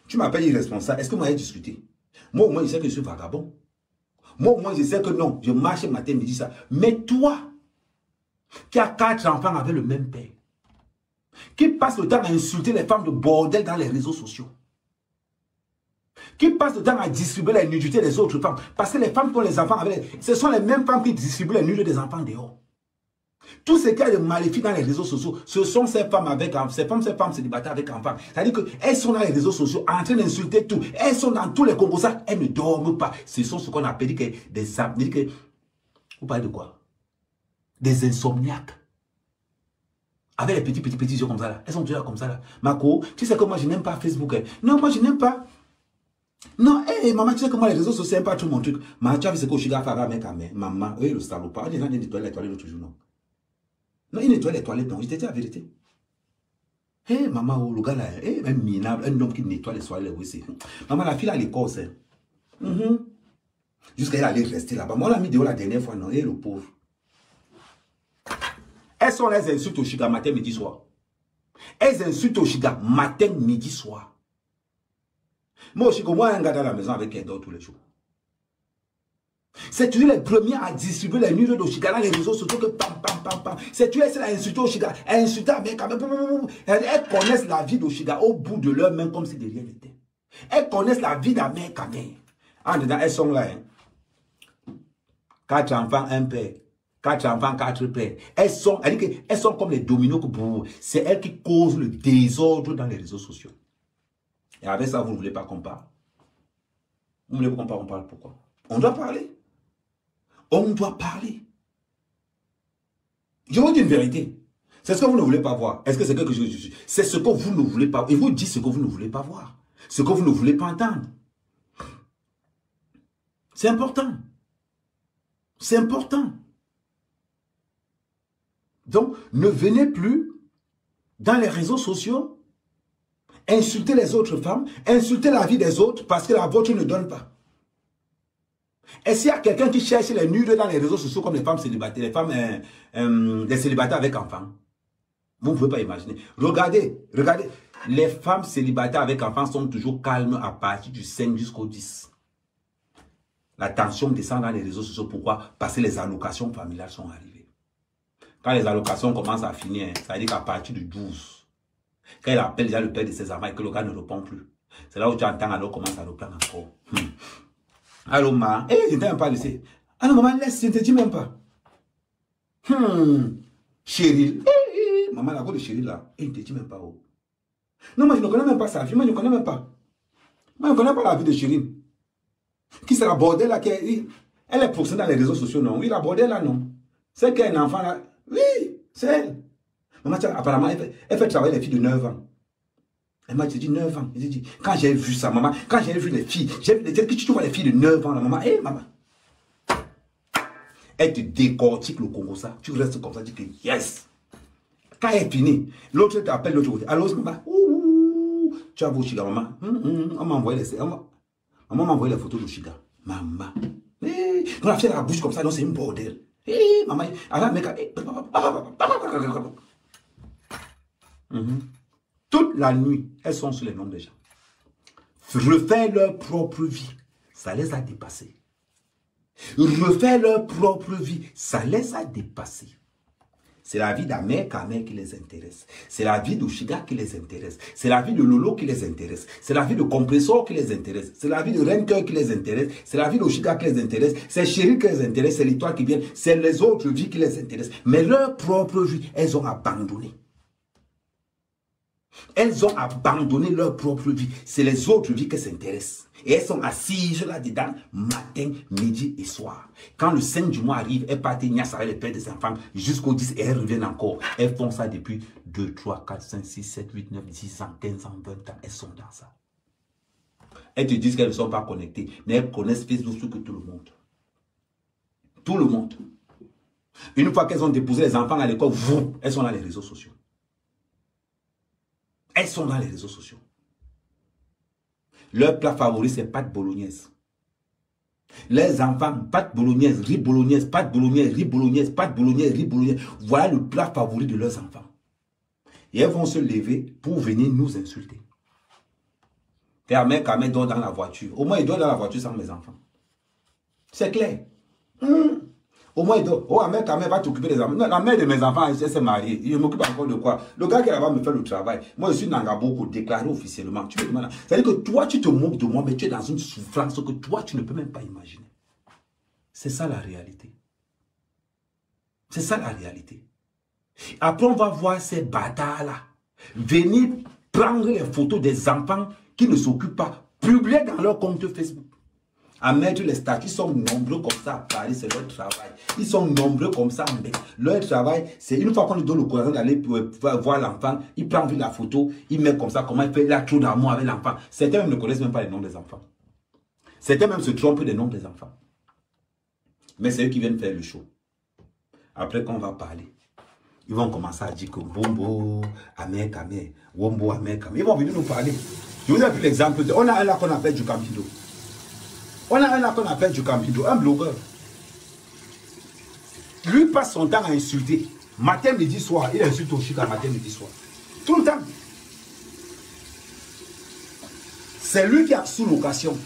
Tu m'appelles irresponsable. Est-ce que moi, j'ai discuté? Moi, au moins, je sais que je suis vagabond. Moi, au moins, je sais que non, je marche matin, midi, ça. Mais toi, qui as 4 enfants avec le même père, qui passe le temps à insulter les femmes de bordel dans les réseaux sociaux, qui passe le temps à distribuer la nudité des autres femmes, parce que les femmes qui ont les enfants avec, ce sont les mêmes femmes qui distribuent la nudité des enfants dehors. Tout ce qu'il y a de maléfique dans les réseaux sociaux, ce sont ces femmes célibataires avec enfants. C'est-à-dire qu'elles sont dans les réseaux sociaux en train d'insulter tout. Elles sont dans tous les Congos, elles ne dorment pas. Ce sont ce qu'on appelle des apnées. Vous parlez de quoi? Des insomniaques. Avec les petits yeux comme ça là. Elles sont déjà comme ça là. Marco, tu sais que moi je n'aime pas Facebook. Hein. Non, moi je n'aime pas. Non, hé, maman, tu sais que moi les réseaux sociaux, c'est pas tout mon truc. Maman, tu as vu ce que je suis faire avec maman, le salopard. Les gens nettoient les toilettes l'autre jour, non? Non, il nettoie les toilettes, non. Je t'ai dit la vérité. Hé, maman, oh, le gars là, même minable, un homme qui nettoie les toilettes, oui, c'est. Maman, la fille à l'école, c'est. Jusqu'à elle allait rester là-bas. Moi, on l'a mis dehors la dernière fois, non? Et le pauvre. Elles sont les insultes au Chiga matin, midi, soir. Elles insultent au Chiga matin, midi, soir. Moi, au Chiga, moi, un gars dans la maison avec elle dort tous les jours. C'est toujours les premiers à distribuer les nudes au Chiga dans les réseaux sociaux que pam, pam, pam, pam. C'est toujours elles à insulter au Chiga. Elles insultent avec elles connaissent la vie d'Oshiga au bout de leur main comme si de rien n'était. Elles connaissent la vie d'Amé Kamé. En dedans, elles sont là. Hein. 4 enfants, un père. 4 enfants, 4 pères. Elles sont comme les dominos que c'est elles qui causent le désordre dans les réseaux sociaux. Et avec ça, vous ne voulez pas qu'on parle. Vous ne voulez pas qu'on parle, on parle pourquoi? On doit parler. On doit parler. Je vous dis une vérité. C'est ce que vous ne voulez pas voir. Est-ce que c'est quelque chose que je suis? C'est ce que vous ne voulez pas. Et vous dites ce que vous ne voulez pas voir. Ce que vous ne voulez pas entendre. C'est important. C'est important. Donc, ne venez plus dans les réseaux sociaux insulter les autres femmes, insulter la vie des autres parce que la vôtre ne donne pas. Et s'il y a quelqu'un qui cherche les nudes dans les réseaux sociaux comme les femmes célibataires, les célibataires avec enfants, vous ne pouvez pas imaginer. Regardez, les femmes célibataires avec enfants sont toujours calmes à partir du 5 jusqu'au 10. La tension descend dans les réseaux sociaux. Pourquoi? Parce que les allocations familiales sont arrivées. Quand les allocations commencent à finir, ça veut dire qu'à partir du 12, quand il appelle déjà le père de ses enfants et que le gars ne répond plus, c'est là où tu entends alors commence à reprendre encore. Allô, ma, je ne t'ai même pas laissé. Ah non, maman, laisse, je ne te dis même pas. Chérie, maman, la voix de chérie là, je ne te dis même pas. Oh. Non, moi, je ne connais même pas sa vie, moi, je ne connais même pas. Moi, je ne connais pas la vie de chérie. Qui c'est la bordel là, elle est poursuivie dans les réseaux sociaux, non? Oui, la bordel là, non. C'est qu'un enfant là, oui, c'est elle. Maman, apparemment, elle fait travailler les filles de 9 ans. Elle m'a dit 9 ans. Elle dit, quand j'ai vu ça, maman, quand j'ai vu les filles, j'ai vu tu vois les filles de 9 ans, là, maman, maman. Elle te décortique le Congo, ça. Tu restes comme ça, tu dis que yes. Quand elle finit, l'autre t'appelle l'autre côté. Allô, maman, tu as vu Chiga, maman. On m'a envoyé maman m'a envoyé les photos de Chiga. Maman. Quand la fille a la bouche comme ça, non, c'est une bordel. Maman, toute la nuit, elles sont sur les noms des gens. Refaire leur propre vie, ça les a dépassés. Refaire leur propre vie, ça les a dépassés. C'est la vie d'Amé Kamé qui les intéresse. C'est la vie d'Oshiga qui les intéresse. C'est la vie de Lolo qui les intéresse. C'est la vie de Compressor qui les intéresse. C'est la vie de Renker qui les intéresse. C'est la vie d'Oshiga qui les intéresse. C'est Chéri qui les intéresse. C'est l'Étoile qui vient. C'est les autres vies qui les intéressent. Mais leur propre vie, elles ont abandonné. Elles ont abandonné leur propre vie. C'est les autres vies qui s'intéressent. Et elles sont assises là-dedans, matin, midi et soir. Quand le 5 du mois arrive, elles partent niasse avec les pères des enfants jusqu'au 10 et elles reviennent encore. Elles font ça depuis 2, 3, 4, 5, 6, 7, 8, 9, 10 ans, 15 ans, 20 ans. Elles sont dans ça. Elles te disent qu'elles ne sont pas connectées, mais elles connaissent Facebook plus que tout le monde. Tout le monde. Une fois qu'elles ont déposé les enfants à l'école, elles sont dans les réseaux sociaux. Elles sont dans les réseaux sociaux. Leur plat favori, c'est pâte bolognaise. Les enfants, pâte bolognaise, riz bolognaise, pâte bolognaise, riz bolognaise, pâte bolognaise, riz bolognaise. Voilà le plat favori de leurs enfants. Et elles vont se lever pour venir nous insulter. Et Ahmed Kamé dort dans la voiture. Au moins, il dort dans la voiture sans mes enfants. C'est clair. Au moins, il dort. Oh, Ahmed Kamé va t'occuper des enfants. Non, la mère de mes enfants, elle s'est mariée. Il m'occupe encore de quoi? Le gars qui là-bas me fait le travail. Moi, je suis Nangaboko, déclaré officiellement. Tu me demandes. C'est-à-dire que toi, tu te moques de moi, mais tu es dans une souffrance que toi, tu ne peux même pas imaginer. C'est ça la réalité. C'est ça la réalité. Après, on va voir ces bâtards-là venir prendre les photos des enfants qui ne s'occupent pas, publier dans leur compte Facebook, à mettre les statuts. Ils sont nombreux comme ça à Paris, c'est leur travail. Ils sont nombreux comme ça. Leur travail, c'est une fois qu'on lui donne le courage d'aller voir l'enfant, il prend la photo, il met comme ça, comment il fait, il a trop d'amour avec l'enfant. Certains même ne connaissent même pas les noms des enfants. Certains même se trompent des noms des enfants. Mais c'est eux qui viennent faire le show. Après qu'on va parler, ils vont commencer à dire que Bombo, Ahmed Kamé, Wombo, Ahmed Kamé. Ils vont venir nous parler. Je vous ai pris l'exemple de... On a un là qu'on appelle du Campido. On a un là qu'on appelle du Campido, un blogueur. Lui passe son temps à insulter. Matin, midi, soir. Il insulte au Chica matin, midi, soir. Tout le temps. C'est lui qui a sous location.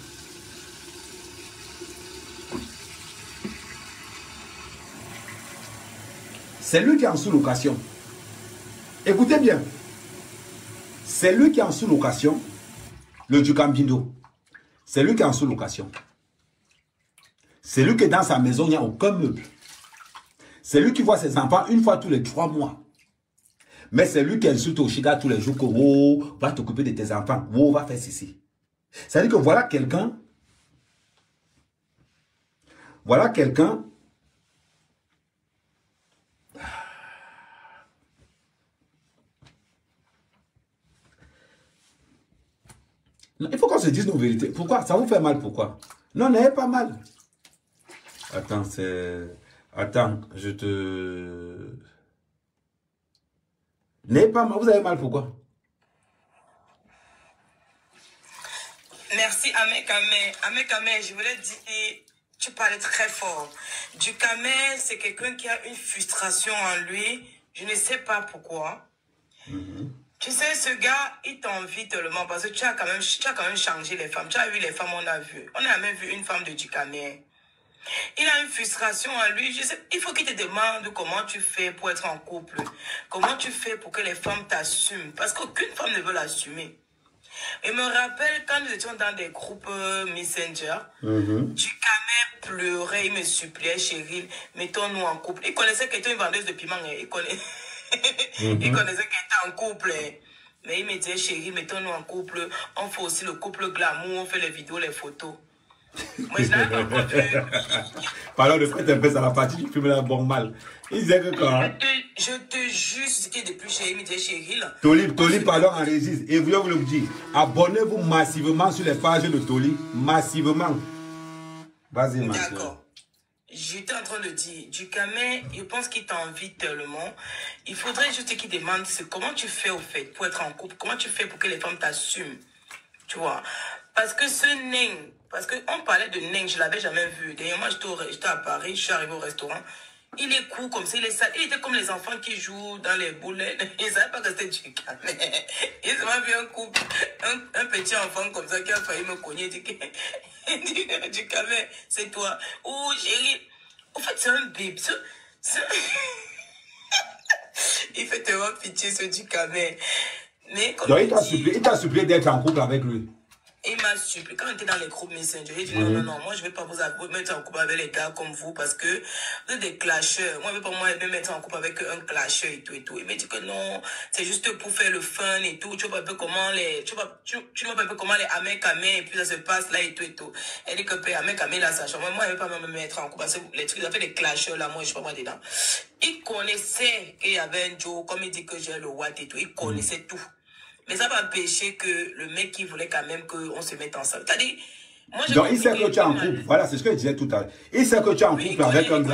C'est lui qui est en sous-location. Écoutez bien. C'est lui qui est en sous-location. Le Ducambindo. C'est lui qui est en sous-location. C'est lui qui est dans sa maison, il n'y a aucun meuble. C'est lui qui voit ses enfants une fois tous les 3 mois. Mais c'est lui qui insulte au Chiga tous les jours que oh, va t'occuper de tes enfants. Oh, va faire ceci. C'est-à-dire que voilà quelqu'un. Voilà quelqu'un. Il faut qu'on se dise nos vérités. Pourquoi? Ça vous fait mal, pourquoi? Non, n'ayez pas mal. Attends, c'est... Attends, je te... N'ayez pas mal. Vous avez mal, pourquoi? Merci, Ahmed Kamé. Ahmed Kamé, je voulais dire, tu parlais très fort. Ducamé, c'est quelqu'un qui a une frustration en lui. Je ne sais pas pourquoi. Tu sais, ce gars, il t'envie tellement parce que tu as quand même changé les femmes. Tu as vu les femmes, on a vu. On a même vu une femme de Ducamé. Il a une frustration en lui. Je sais, il faut qu'il te demande comment tu fais pour être en couple. Comment tu fais pour que les femmes t'assument. Parce qu'aucune femme ne veut l'assumer. Je me rappelle quand nous étions dans des groupes Messenger, Ducamé pleurait, il me suppliait, Cheryl, mettons-nous en couple. Il connaissait qu'elle était une vendeuse de piment. Il connaissait qu'elle était en couple. Mais il me disait, chérie, mettons-nous en couple. On fait aussi le couple glamour, on fait les vidéos, les photos. Moi, je n'avais pas encore vu. Parlons de Fred un peu à la partie du film là, bon mal. Il disait que quoi? Je te jure, ce qui est de plus chérie, il me disait, chérie, là. Toli, pardon, en résiste. Et vous le dire, abonnez-vous massivement sur les pages de Toli. Massivement. Vas-y, ma soeur. D'accord. J'étais en train de dire, Ducamé, je pense qu'il t'envie tellement. Il faudrait juste qu'il demande comment tu fais au fait pour être en couple. Comment tu fais pour que les femmes t'assument. Tu vois. Parce que ce nain, parce qu'on parlait de nain, je ne l'avais jamais vu. D'ailleurs, moi, j'étais à Paris, je suis arrivé au restaurant. Il est cool comme ça, il est sale. Il était comme les enfants qui jouent dans les boulets. Ils ne savaient pas que c'était Ducamé. Ils m'ont vu un couple, un petit enfant comme ça qui a failli me cogner. Il dit, Ducamé, c'est toi. Oh, chérie. En fait, c'est un bébé. Il fait tellement pitié, ce Ducamé. Mais comme donc, il t'a supplié d'être en couple avec lui. Il m'a supplié. Quand on était dans les groupes Messenger, il dit non, moi je ne vais pas vous mettre en couple avec les gars comme vous parce que vous êtes des clasheurs. Moi, je ne vais pas me mettre en couple avec un clasheur et tout et tout. Il m'a dit que non, c'est juste pour faire le fun et tout. Tu vois pas un peu comment les, tu vois pas un peu comment les Ahmed Kamé et puis ça se passe là et tout et tout. Elle dit que Ahmed Kamé là, ça change. Moi, je ne vais pas me mettre en couple parce que les trucs, ils ont fait des clasheurs là, moi, je ne suis pas moi dedans. Il connaissait qu'il y avait un Joe, comme il dit que j'ai le Watt et tout. Il connaissait tout. Mais ça va empêcher que le mec qui voulait quand même qu'on se mette ensemble. C'est-à-dire, moi, donc il sait que tu es en couple. Voilà, c'est ce que je disais tout à l'heure. Il sait que tu es en couple avec un gars.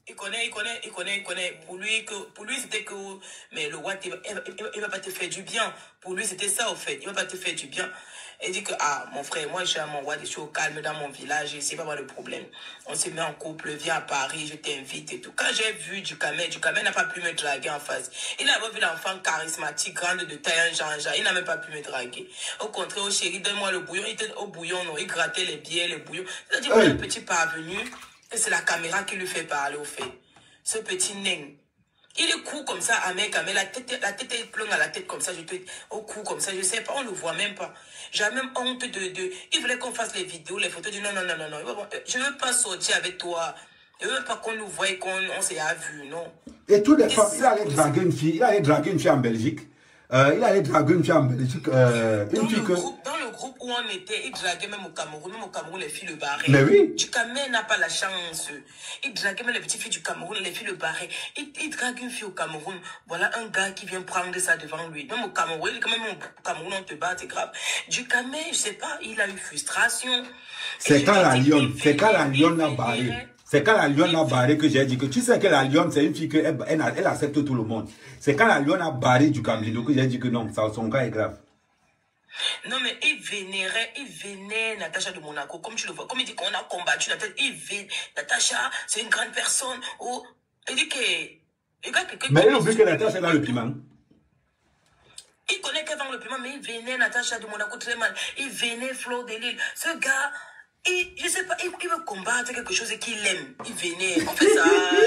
Il connaît. Pour lui c'était que, mais le Watt, il va pas te faire du bien. Pour lui, c'était ça, au fait. Il va pas te faire du bien. Il dit que, ah, mon frère, moi, je suis à mon Watt, je suis au calme dans mon village, c'est pas moi le problème. On se met en couple, viens à Paris, je t'invite et tout. Quand j'ai vu Ducamel n'a pas pu me draguer en face. Il a vu l'enfant charismatique, grande de taille, un Jean-Jean, il n'a même pas pu me draguer. Au contraire, au chéri, donne-moi le bouillon. Il était au bouillon, non, il grattait les billets, les bouillons. C'est-à-dire, un petit parvenu, et c'est la caméra qui lui fait parler, au fait. Ce petit nain. Il est court comme ça, Ahmed, la tête est pleine à la tête comme ça, au cou comme ça, je sais pas, on le voit même pas. J'ai même honte de... Il voulait qu'on fasse les vidéos, les photos, non. Je veux pas sortir avec toi. Je veux pas qu'on nous voie et qu'on s'est vu, non. Et tous les femmes, il allait draguer une fille, en Belgique. Il allait draguer une fille en Belgique. Dans le groupe où on était, il draguait même au Cameroun. Même au Cameroun, les filles le barraient. Mais oui. Ducamel n'a pas la chance. Il draguait même les petites filles du Cameroun, les filles le barraient. Il drague une fille au Cameroun. Voilà un gars qui vient prendre ça devant lui. Même au Cameroun, au Cameroun, on te bat, c'est grave. Ducamel, je sais pas, il a eu frustration. C'est quand la lionne a barré. C'est quand la lionne a barré que j'ai dit que tu sais que la lionne, c'est une fille elle accepte tout le monde. C'est quand la lionne a barré du Camino que j'ai dit que non, son cas est grave. Non, mais il vénère Natacha de Monaco, comme tu le vois. Comme il dit qu'on a combattu Natacha, c'est une grande personne. Oh, il dit que... Mais il oublie que Natacha est dans le piment. Il connaît qu'elle vend le piment, mais il vénère Natacha de Monaco très mal. Il vénère Fleur de Lille. Ce gars... je sais pas, il veut combattre quelque chose qu'il aime. Il vénère. On fait ça.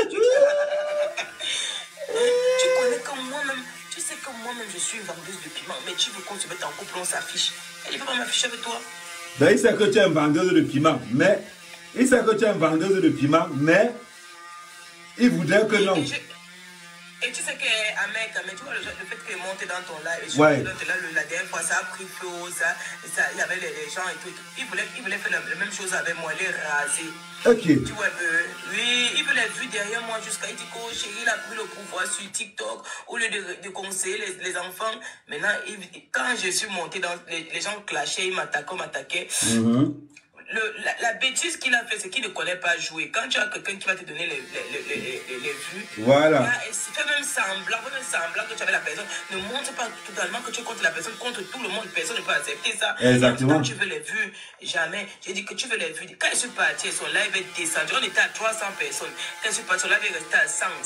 Tu connais comme moi-même. Tu sais que moi-même, je suis une vendeuse de piment. Mais tu veux qu'on se mette en couple, on s'affiche. Elle ne peut pas m'afficher avec toi. Ben, il sait que tu es une vendeuse de piment. Mais... Il sait que tu es une vendeuse de piment. Mais... Il voudrait que non. Et tu sais qu'Ahmed, tu vois le fait qu'il monte dans ton live, ouais. La dernière fois, ça a pris feu, il y avait les gens et tout. Il voulait faire la même chose avec moi, il est rasé. Ok. Tu vois, oui, il veut les vues derrière moi jusqu'à il dit que chérie, il a pris le pouvoir sur TikTok au lieu de conseiller les enfants. Maintenant, quand je suis monté, les gens clashaient, ils m'attaquaient. La bêtise qu'il a fait, c'est qu'il ne connaît pas jouer. Quand tu as quelqu'un qui va te donner les vues, voilà. Fais même semblant que tu avais la personne. Ne montre pas totalement que tu es contre la personne, contre tout le monde. Personne ne peut accepter ça. Exactement. Quand tu veux les vues, jamais. J'ai dit que tu veux les vues. Quand je suis parti, son live est descendu. On était à 300 personnes. Quand je suis parti, son live est resté à 100.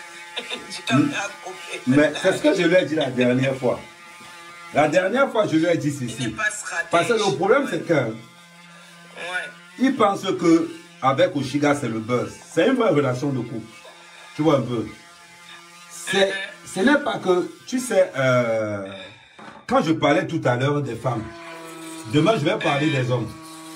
Mais c'est ce que je lui ai dit la dernière fois. La dernière fois, je lui ai dit ceci. Parce que le problème, c'est que il pense que avec Oshiga, c'est le buzz. C'est une vraie relation de couple. Tu vois un peu. Ce n'est pas que, tu sais, quand je parlais tout à l'heure des femmes, demain je vais parler des hommes.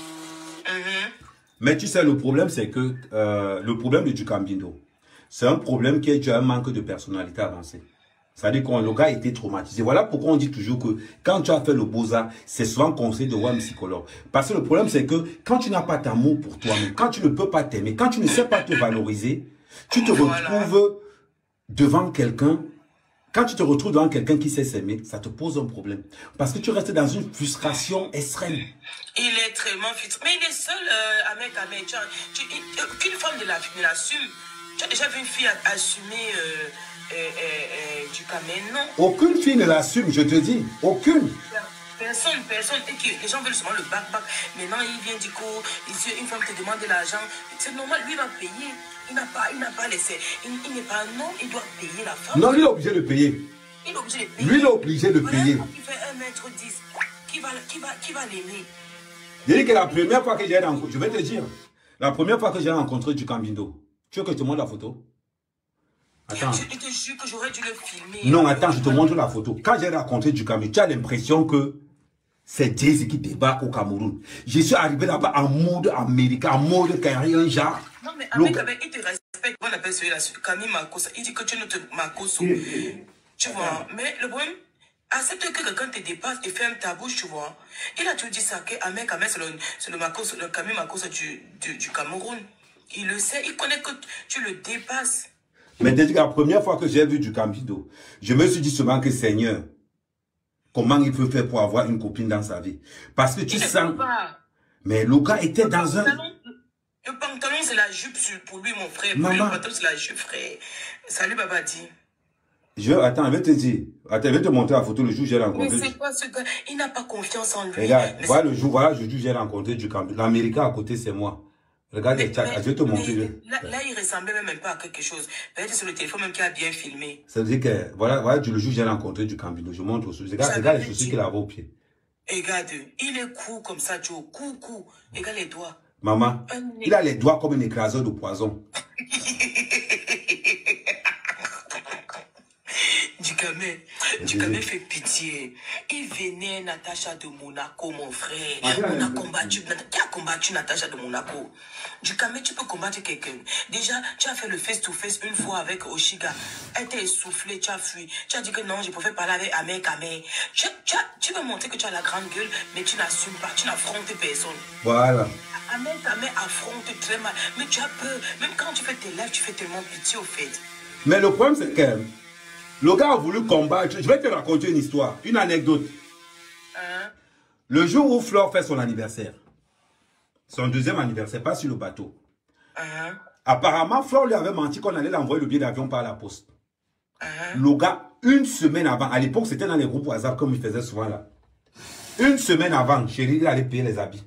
Mais tu sais, le problème, c'est que le problème de Ducambindo, c'est un problème qui est dû à un manque de personnalité avancée. C'est-à-dire que le gars était traumatisé. Voilà pourquoi on dit toujours que quand tu as fait le Beaux-Arts, c'est souvent conseillé de voir un psychologue. Parce que le problème, c'est que quand tu n'as pas d'amour pour toi-même, quand tu ne peux pas t'aimer, quand tu ne sais pas te valoriser, tu te retrouves devant quelqu'un. Quand tu te retrouves devant quelqu'un qui sait s'aimer, ça te pose un problème. Parce que tu restes dans une frustration extrême. Il est extrêmement frustré. Mais il est seul, Ahmed. Qu'une femme ne l'assume. Tu as déjà vu une fille assumer... Ducamel, non. Aucune fille ne l'assume, je te dis. Aucune. Personne. Et les gens veulent seulement le bac. Maintenant, il vient du coup, une femme te demande de l'argent. C'est normal, lui va payer. Il n'a pas laissé. Il n'est pas non, il doit payer la femme. Non, lui est obligé de payer. Il est obligé de payer. Lui, il est obligé de payer. Il fait 1,10 m. Qui va l'aimer? Je dis que la première fois que j'ai rencontré, je vais te dire, la première fois que j'ai rencontré Ducambindo, tu veux que je te montre la photo? Attends. Je te jure que j'aurais dû le filmer. Non, attends, je te montre la photo. Quand j'ai rencontré Ducambindo, tu as l'impression que c'est Jay-Z qui débarque au Cameroun. Je suis arrivé là-bas en mode américain, en mode carré, genre. Non, mais avec, il te respecte. On appelle celui-là, Camille Makossa. Il dit que tu ne te Makosso. Tu vois, mais le problème, accepte que quelqu'un te dépasse et ferme ta bouche, tu vois. Il a toujours dit ça, que Ahmed, c'est le Camille Makossa du Cameroun. Il le sait, il connaît que tu le dépasses. Mais dès la première fois que j'ai vu Ducambindo, je me suis dit souvent que Seigneur, comment il peut faire pour avoir une copine dans sa vie? Parce que tu sens... Mais le gars était dans un... Le pantalon, c'est la jupe pour lui, mon frère. Pour Maman. lui, le pantalon, c'est la jupe, frère. Salut, Babadi. Attends, je vais te dire. Attends, je vais te montrer la photo le jour où j'ai rencontré. Mais c'est quoi ce gars? Il n'a pas confiance en lui. Regarde, Mais voilà le jour où j'ai rencontré du camp. L'Américain à côté, c'est moi. Regarde les chats, je vais te montrer. Là, il ressemblait même pas à quelque chose. Peut-être sur le téléphone même qui a bien filmé. Ça veut dire que, voilà le jour où j'ai rencontré du Cambino. Je montre aussi. Regarde les chaussures qu'il avait au pied. Regarde, il est court comme ça, Joe. Court. Regarde les doigts. Maman, il a les doigts comme un écraseur de poison. Ducamel fait pitié. Il venait Natacha de Monaco, mon frère. On a combattu. Qui a combattu Natacha de Monaco? Ducamel, tu peux combattre quelqu'un. Déjà, tu as fait le face-to-face une fois avec Oshiga. Elle t'a essoufflé, tu as fui. Tu as dit que non, je préfère parler avec Ahmed Kameh. Tu veux montrer que tu as la grande gueule, mais tu n'assumes pas, tu n'affrontes personne. Voilà. Ahmed Kameh affronte très mal. Mais tu as peur. Même quand tu fais tes lives, tu fais tellement pitié au fait. Mais le problème, c'est que le gars a voulu combattre. Je vais te raconter une histoire, une anecdote. Hein? Le jour où Flore fait son anniversaire, son deuxième anniversaire, pas sur le bateau. Apparemment, Flore lui avait menti qu'on allait l'envoyer le billet d'avion par la poste. Le gars, une semaine avant, à l'époque, c'était dans les groupes WhatsApp comme il faisait souvent là. Une semaine avant, chérie, il allait payer les habits.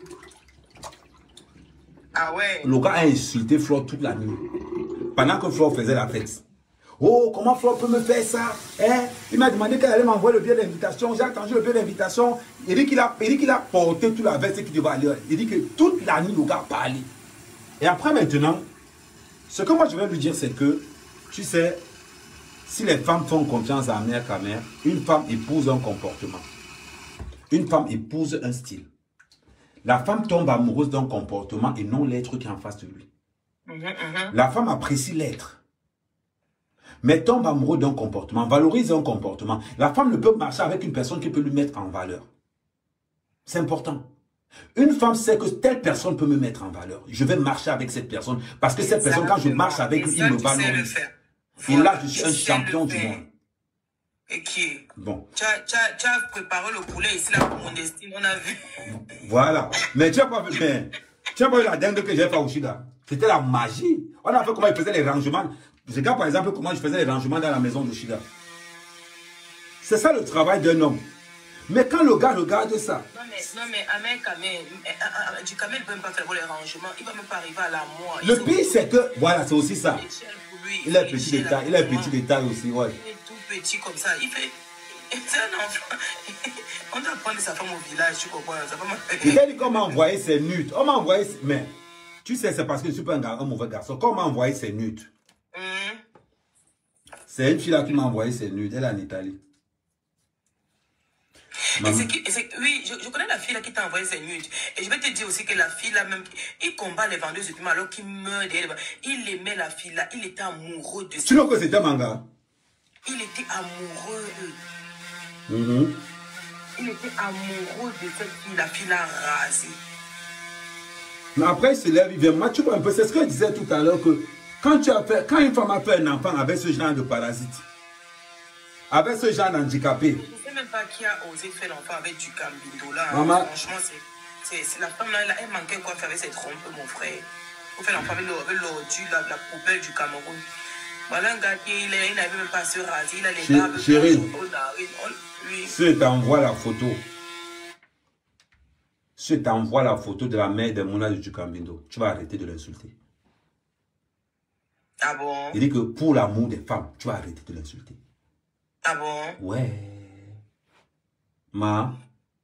Ah ouais? Le gars a insulté Flore toute la nuit. Pendant que Flore faisait la fête. Oh, comment Flore peut me faire ça? Il m'a demandé qu'elle allait m'envoyer le billet d'invitation. J'ai attendu le billet d'invitation. Il dit qu'il a porté toute la veste qu'il devait aller. Il dit que toute la nuit, le gars a parlé. Et après maintenant, ce que moi je vais lui dire, c'est que, tu sais, si les femmes font confiance à mère qu'à mère, une femme épouse un comportement. Une femme épouse un style. La femme tombe amoureuse d'un comportement et non l'être qui est en face de lui. La femme apprécie l'être. Mais tombe amoureux d'un comportement, valorise un comportement. La femme ne peut marcher avec une personne qui peut lui mettre en valeur. C'est important. Une femme sait que telle personne peut me mettre en valeur. Je vais marcher avec cette personne. Parce que cette personne, quand je marche avec lui, il me valorise. Et là, je suis un champion du monde. Et qui est? Bon. Tu as préparé le poulet ici là pour mon destin, on a vu. Voilà. Mais tu n'as pas vu, la dingue que j'ai fait au Chida. C'était la magie. On a fait comment il faisait les rangements. Regarde par exemple comment je faisais les rangements dans la maison de Chida. C'est ça le travail d'un homme. Mais quand le gars regarde ça. Non mais Ahmed Kameh, Ducamel ne peut même pas faire les rangements. Il ne va même pas arriver à la moi. Le pire c'est que, voilà, c'est aussi ça. Il est petit détail, il est petit détail aussi, ouais. Il est tout petit comme ça. Il fait. C'est un enfant. On doit prendre sa femme au village, tu comprends? Il a dit qu'on m'a envoyé ses nudes. On m'a envoyé. Mais tu sais, c'est parce que je ne suis pas un mauvais garçon. Qu'on m'a envoyé ses nudes. C'est une fille là qui m'a envoyé ses nudes. Elle est en Italie. Oui, je connais la fille là qui t'a envoyé ses nudes. Et je vais te dire aussi que la fille là même, il combat les vendeuses de piment alors qu'il meurt derrière. Il aimait la fille là, il était amoureux de ça. Tu vois que c'était manga? Il était amoureux. Il était amoureux de cette fille, la fille là rasée. Mais après il se lève, il vient. Moi tu vois un peu, c'est ce que je disais tout à l'heure que quand une femme a fait un enfant avec ce genre de parasite, avec ce genre d'handicapé. Je ne sais même pas qui a osé faire l'enfant avec du Cambindo là. Maman. Franchement, c'est la femme là, elle manquait quoi faire avec cette trompe, mon frère. Pour faire l'enfant avec l'ordu, la poubelle du Cameroun. Voilà un gars qui n'avait même pas se raser, il a les barbes. Chérie, oui. je t'envoie la photo. Je t'envoie la photo de la mère de Mouna du Cambindo. Tu vas arrêter de l'insulter. Ah bon? Il dit que pour l'amour des femmes, tu vas arrêter de l'insulter. Ah bon? Ouais. Ma.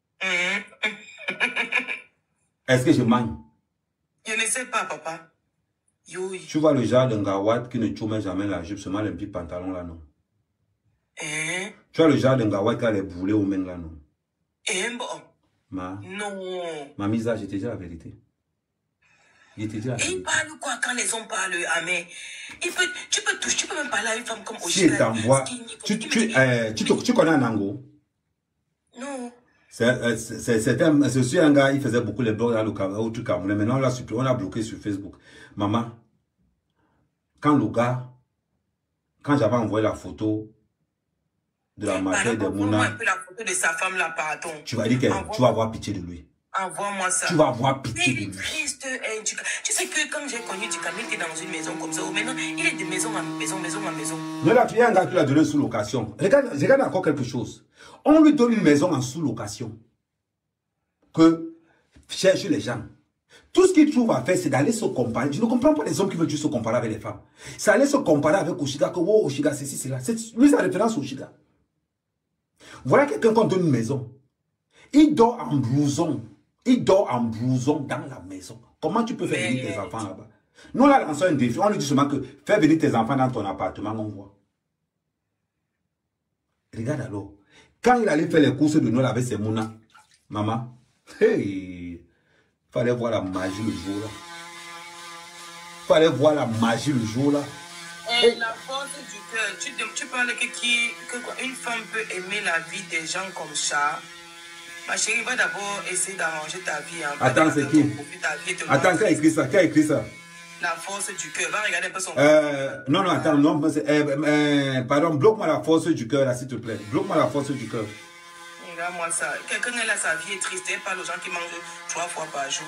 Est-ce que je mens? Je ne sais pas, papa. Oui. Tu vois le genre d'un gawad qui ne chôme jamais la jupe, seulement les petits pantalons là, non? Tu vois le genre d'un gawad qui a les boulets aux mains là, non? Bon. Ma. Non. Ma mise à, je t'ai dit la vérité. Je t'ai dit la vérité. Il parle quoi quand les hommes parlent, Ahmed? Tu peux même parler à une femme comme Oshiga. Si elle t'envoie. Tu connais un Ango? Non. C'est aussi un gars, il faisait beaucoup les blogs dans le truc camerounais. Maintenant, on a bloqué sur Facebook. Maman, quand j'avais envoyé la photo de la matière de Mouna, la photo de sa femme là, pardon. tu vas dire que tu vas avoir pitié de lui. Envoie-moi ça. Tu vas avoir Mais pitié il de est lui. triste. Tu sais que quand j'ai connu Dukame, il était dans une maison comme ça. Maintenant, il est de maison en maison, maison en maison. Non, là, il y a un gars qui lui a donné sous-location. Regarde encore quelque chose. On lui donne une maison en sous-location. Que cherchent les gens. Tout ce qu'il trouve à faire, c'est d'aller se comparer. Je ne comprends pas les hommes qui veulent juste se comparer avec les femmes. C'est aller se comparer avec Oshiga, que oh, Oshiga, c'est ci, c'est là. Lui, sa référence Oshiga. Voilà quelqu'un qu'on donne une maison. Il dort en blouson. Il dort en blouson dans la maison. Comment tu peux faire venir tes enfants là-bas? Nous, là, lançons un défi. On lui dit seulement que fais venir tes enfants dans ton appartement, on voit. Regarde alors. Quand il allait faire les courses de Noël avec ses mounas, maman, hey, fallait voir la magie le jour là. Fallait voir la magie le jour là. Et la force du cœur. Tu parles que une femme peut aimer la vie des gens comme ça. Ma chérie, va d'abord essayer d'arranger ta vie. Hein. Attends, c'est qui? Attends, qui a écrit ça? Qui a écrit ça? La force du cœur. Va regarder un peu son... Non, non, attends, non. Pardon, bloque-moi la force du cœur, là, s'il te plaît. Bloque-moi la force du cœur. Regarde-moi ça. Quelqu'un est là, sa vie est triste. Elle parle aux gens qui mangent 3 fois par jour.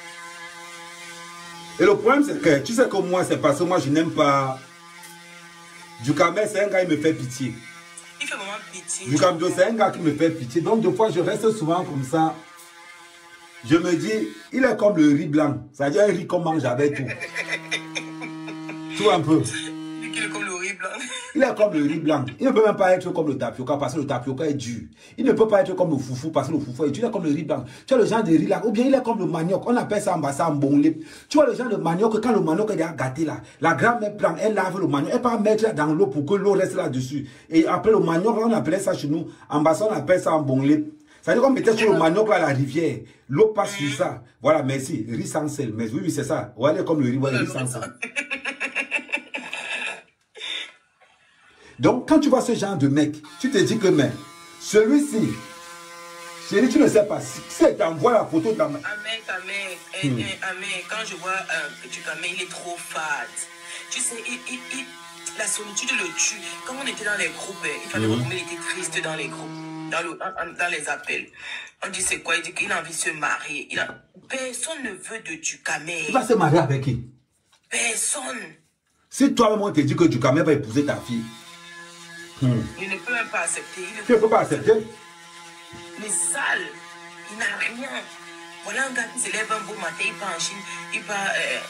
Et le problème, c'est que, tu sais que moi, c'est parce que moi, je n'aime pas... Dukame, c'est un gars qui me fait pitié. Il fait vraiment pitié. Dukame, c'est un gars qui me fait pitié. Donc, des fois, je reste souvent comme ça. Je me dis, il est comme le riz blanc. C'est-à-dire un riz qu'on mange avec tout. Tout un peu. Il est comme le riz blanc. Il est comme le riz blanc. Il ne peut même pas être comme le tapioca parce que le tapioca est dur. Il ne peut pas être comme le foufou parce que le foufou est dur. Il est comme le riz blanc. Tu as le genre de riz là. Ou bien il est comme le manioc. On appelle ça en bon lait. Tu vois le genre de manioc que quand le manioc est déjà gâté là, la grand-mère prend, elle lave le manioc. Elle peut mettre là dans l'eau pour que l'eau reste là-dessus. Et après le manioc, on appelait ça chez nous. En bassin, on appelle ça en bon lait. Ça veut dire qu'on mettait sur le manioc là à la rivière. L'eau passe sur ça. Voilà, merci. Riz sans sel. Mais oui, oui, c'est ça. Ouais, elle est comme le riz, ouais, riz sans sel. Donc, quand tu vois ce genre de mec, tu te dis que, mais, celui-ci, chérie, tu ne sais pas, si elle t'envoie la photo de ta main. Amen, quand je vois Dukame, il est trop fade. Tu sais, la solitude le tue. Quand on était dans les groupes, il fallait voir comment il était triste dans les groupes, dans les appels. On dit c'est quoi? Il dit qu'il a envie de se marier. Personne ne veut de Dukame. Il va se marier avec qui? Personne. Si toi-même on te dit que Dukame va épouser ta fille, il ne peut même pas accepter. Tu ne peux pas accepter? Il est sale. Il n'a rien. Voilà un gars qui se lève un beau matin, il part en Chine, il part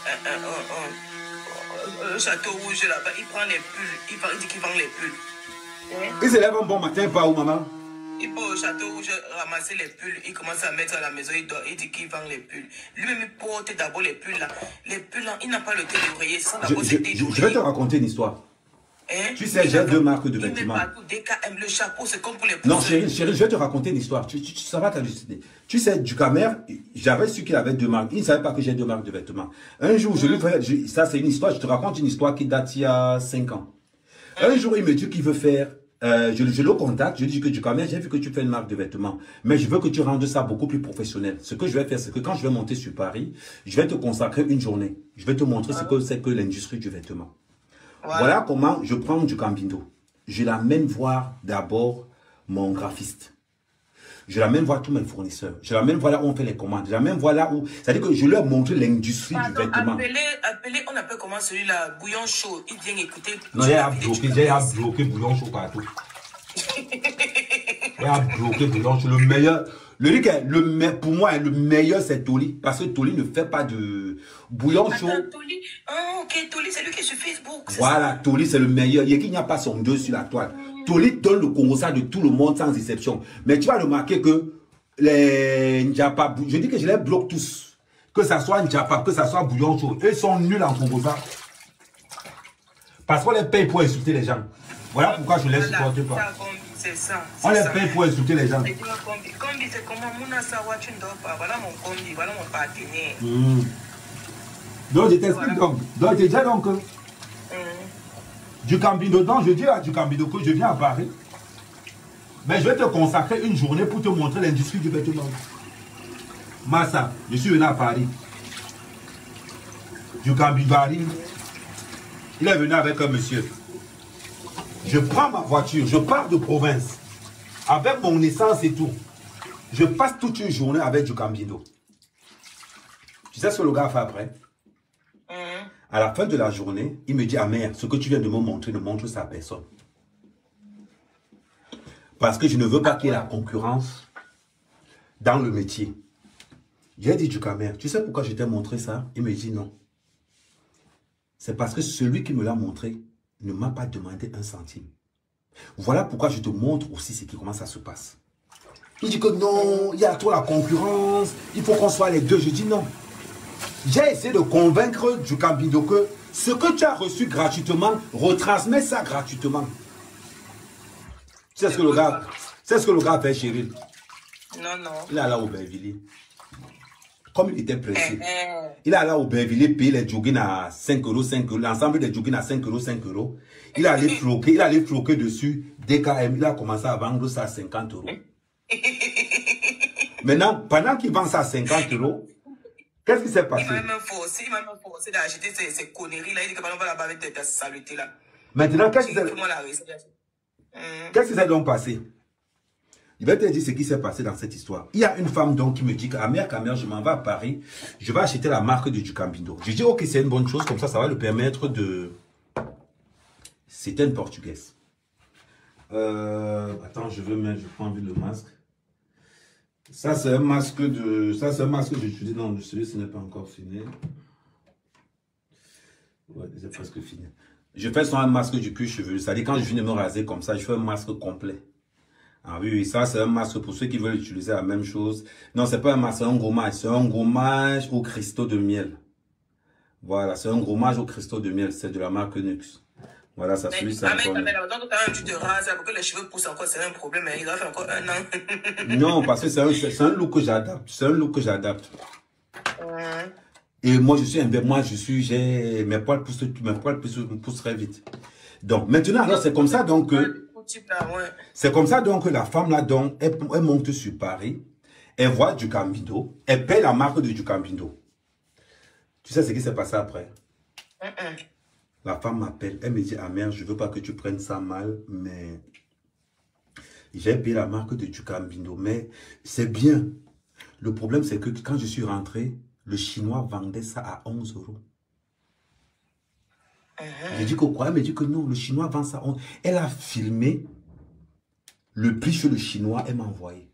au château rouge là-bas, il prend les pulls, il dit qu'il vend les pulls. Il se lève un bon matin, il part où, maman? Il part au château rouge ramasser les pulls, il commence à mettre à la maison, il dit qu'il vend les pulls. Lui-même, il porte d'abord les pulls là. Les pulls là, il n'a pas le thé d'oreiller, sans d'abord ce thé d'oreiller. Je vais te raconter une histoire. Tu sais, j'ai 2 marques de vêtements. DKM, le chapeau, c'est comme pour les non, chérie, je vais te raconter une histoire. Ça va t'halluciner. Tu sais, Dukame, j'avais su qu'il avait 2 marques. Il ne savait pas que j'ai 2 marques de vêtements. Un jour, ça c'est une histoire, je te raconte une histoire qui date il y a 5 ans. Un jour, il me dit qu'il veut faire, je le contacte, je lui dis que Dukame, j'ai vu que tu fais une marque de vêtements, mais je veux que tu rendes ça beaucoup plus professionnel. Ce que je vais faire, c'est que quand je vais monter sur Paris, je vais te consacrer une journée. Je vais te montrer ce que c'est que l'industrie du vêtement. Voilà comment je prends Dukambindo. Je l'amène voir d'abord mon graphiste. Je l'amène voir tous mes fournisseurs. Je l'amène voir là où on fait les commandes. Je l'amène voir là où... C'est-à-dire que je leur montre l'industrie du vêtement. Appelez, on appelle comment celui-là, bouillon chaud. Il vient écouter... Non, il a bloqué bouillon chaud partout. Il a bloqué bouillon chaud. Le meilleur... Pour moi, le meilleur, c'est Toli. Parce que Toli ne fait pas de bouillon chaud. Toli. Ah, ok, Toli, c'est lui qui est sur Facebook. Voilà, Toli, c'est le meilleur. Il n'y a pas son 2 sur la toile. Toli donne le congosa de tout le monde sans exception. Mais tu vas remarquer que les Njapa, je dis que je les bloque tous. Que ça soit Njapa, que ça soit bouillon chaud. Eux sont nuls en congosa. Parce qu'on les paye pour insulter les gens. Voilà pourquoi je ne les supporte pas. C'est ça. On les paye pour insulter les gens. Combi, c'est comment Mouna Sawa, tu ne dors pas. Voilà mon combi, voilà mon partenaire. Donc, je t'explique donc. Donc, déjà donc, Dukambindo, donc je dis à Dukambindo que je viens à Paris. Mais je vais te consacrer une journée pour te montrer l'industrie du vêtement. Massa, je suis venu à Paris. Dukambindo arrive. Il est venu avec un monsieur. Je prends ma voiture, je pars de province. Avec mon essence et tout. Je passe toute une journée avec du Cambindo. Tu sais ce que le gars a fait après? À la fin de la journée, il me dit, ah merde, ce que tu viens de me montrer, ne montre ça à personne. Parce que je ne veux pas qu'il y ait la concurrence dans le métier. J'ai dit du Camer, tu sais pourquoi je t'ai montré ça? Il me dit non. C'est parce que celui qui me l'a montré ne m'a pas demandé un centime. Voilà pourquoi je te montre aussi ce qui commence ça se passe. Il dit que non, il y a trop la concurrence, il faut qu'on soit les deux. Je dis non. J'ai essayé de convaincre du Cambindo que ce que tu as reçu gratuitement, retransmets ça gratuitement. C'est ce que le gars, a fait, Cheryl. Non, non. Il est allé au Aubervilliers. Comme il était pressé, il est allé au Aubervilliers payer les joggings à 5 €, 5 €, l'ensemble des joggings à 5 €, 5 €. Il allait floquer dessus DKM. Il a commencé à vendre ça à 50 €. Maintenant, pendant qu'il vend ça à 50 €, qu'est-ce qui s'est passé? Il m'a même forcé d'acheter ces conneries-là. Il dit que on va là-bas avec ta saleté là. Maintenant, qu'est-ce qui s'est donc passé? Je vais te dire ce qui s'est passé dans cette histoire. Il y a une femme donc qui me dit qu'à mère, je m'en vais à Paris, je vais acheter la marque de du Cambindo. Je dis ok, c'est une bonne chose, comme ça va le permettre de... C'était une portugaise. Attends, je prends envie le masque. Ça c'est un masque que j'utilise. Non, celui-ci n'est pas encore fini. Ouais, c'est presque fini. Je fais un masque du cuir chevelu. C'est-à-dire quand je viens de me raser comme ça, je fais un masque complet. Ah oui, ça c'est un masque pour ceux qui veulent utiliser la même chose. Non, c'est pas un masque, c'est un gommage. C'est un gommage au cristaux de miel. Voilà, c'est un gommage au cristaux de miel. C'est de la marque Nux. Voilà, ça celui ça. Mais quand tu te rases, pour que les cheveux poussent encore, c'est un problème. Il va faire encore un an. Non, parce que c'est un look que j'adapte. C'est un look que j'adapte. Et moi, mes poils poussent très vite. Donc, maintenant, alors, c'est comme ça, donc, c'est comme ça, donc, que la femme, là, donc, elle monte sur Paris, elle voit du Cambindo, elle paie la marque de du Cambindo. Tu sais ce qui s'est passé après? La femme m'appelle, elle me dit, ah merde, je veux pas que tu prennes ça mal, mais j'ai payé la marque de du Cambindo, mais c'est bien. Le problème, c'est que quand je suis rentré, le Chinois vendait ça à 11 €. J'ai dit que quoi? Elle me dit que non, le Chinois vend ça à 11 €. Elle a filmé le prix chez le Chinois, elle m'a envoyé.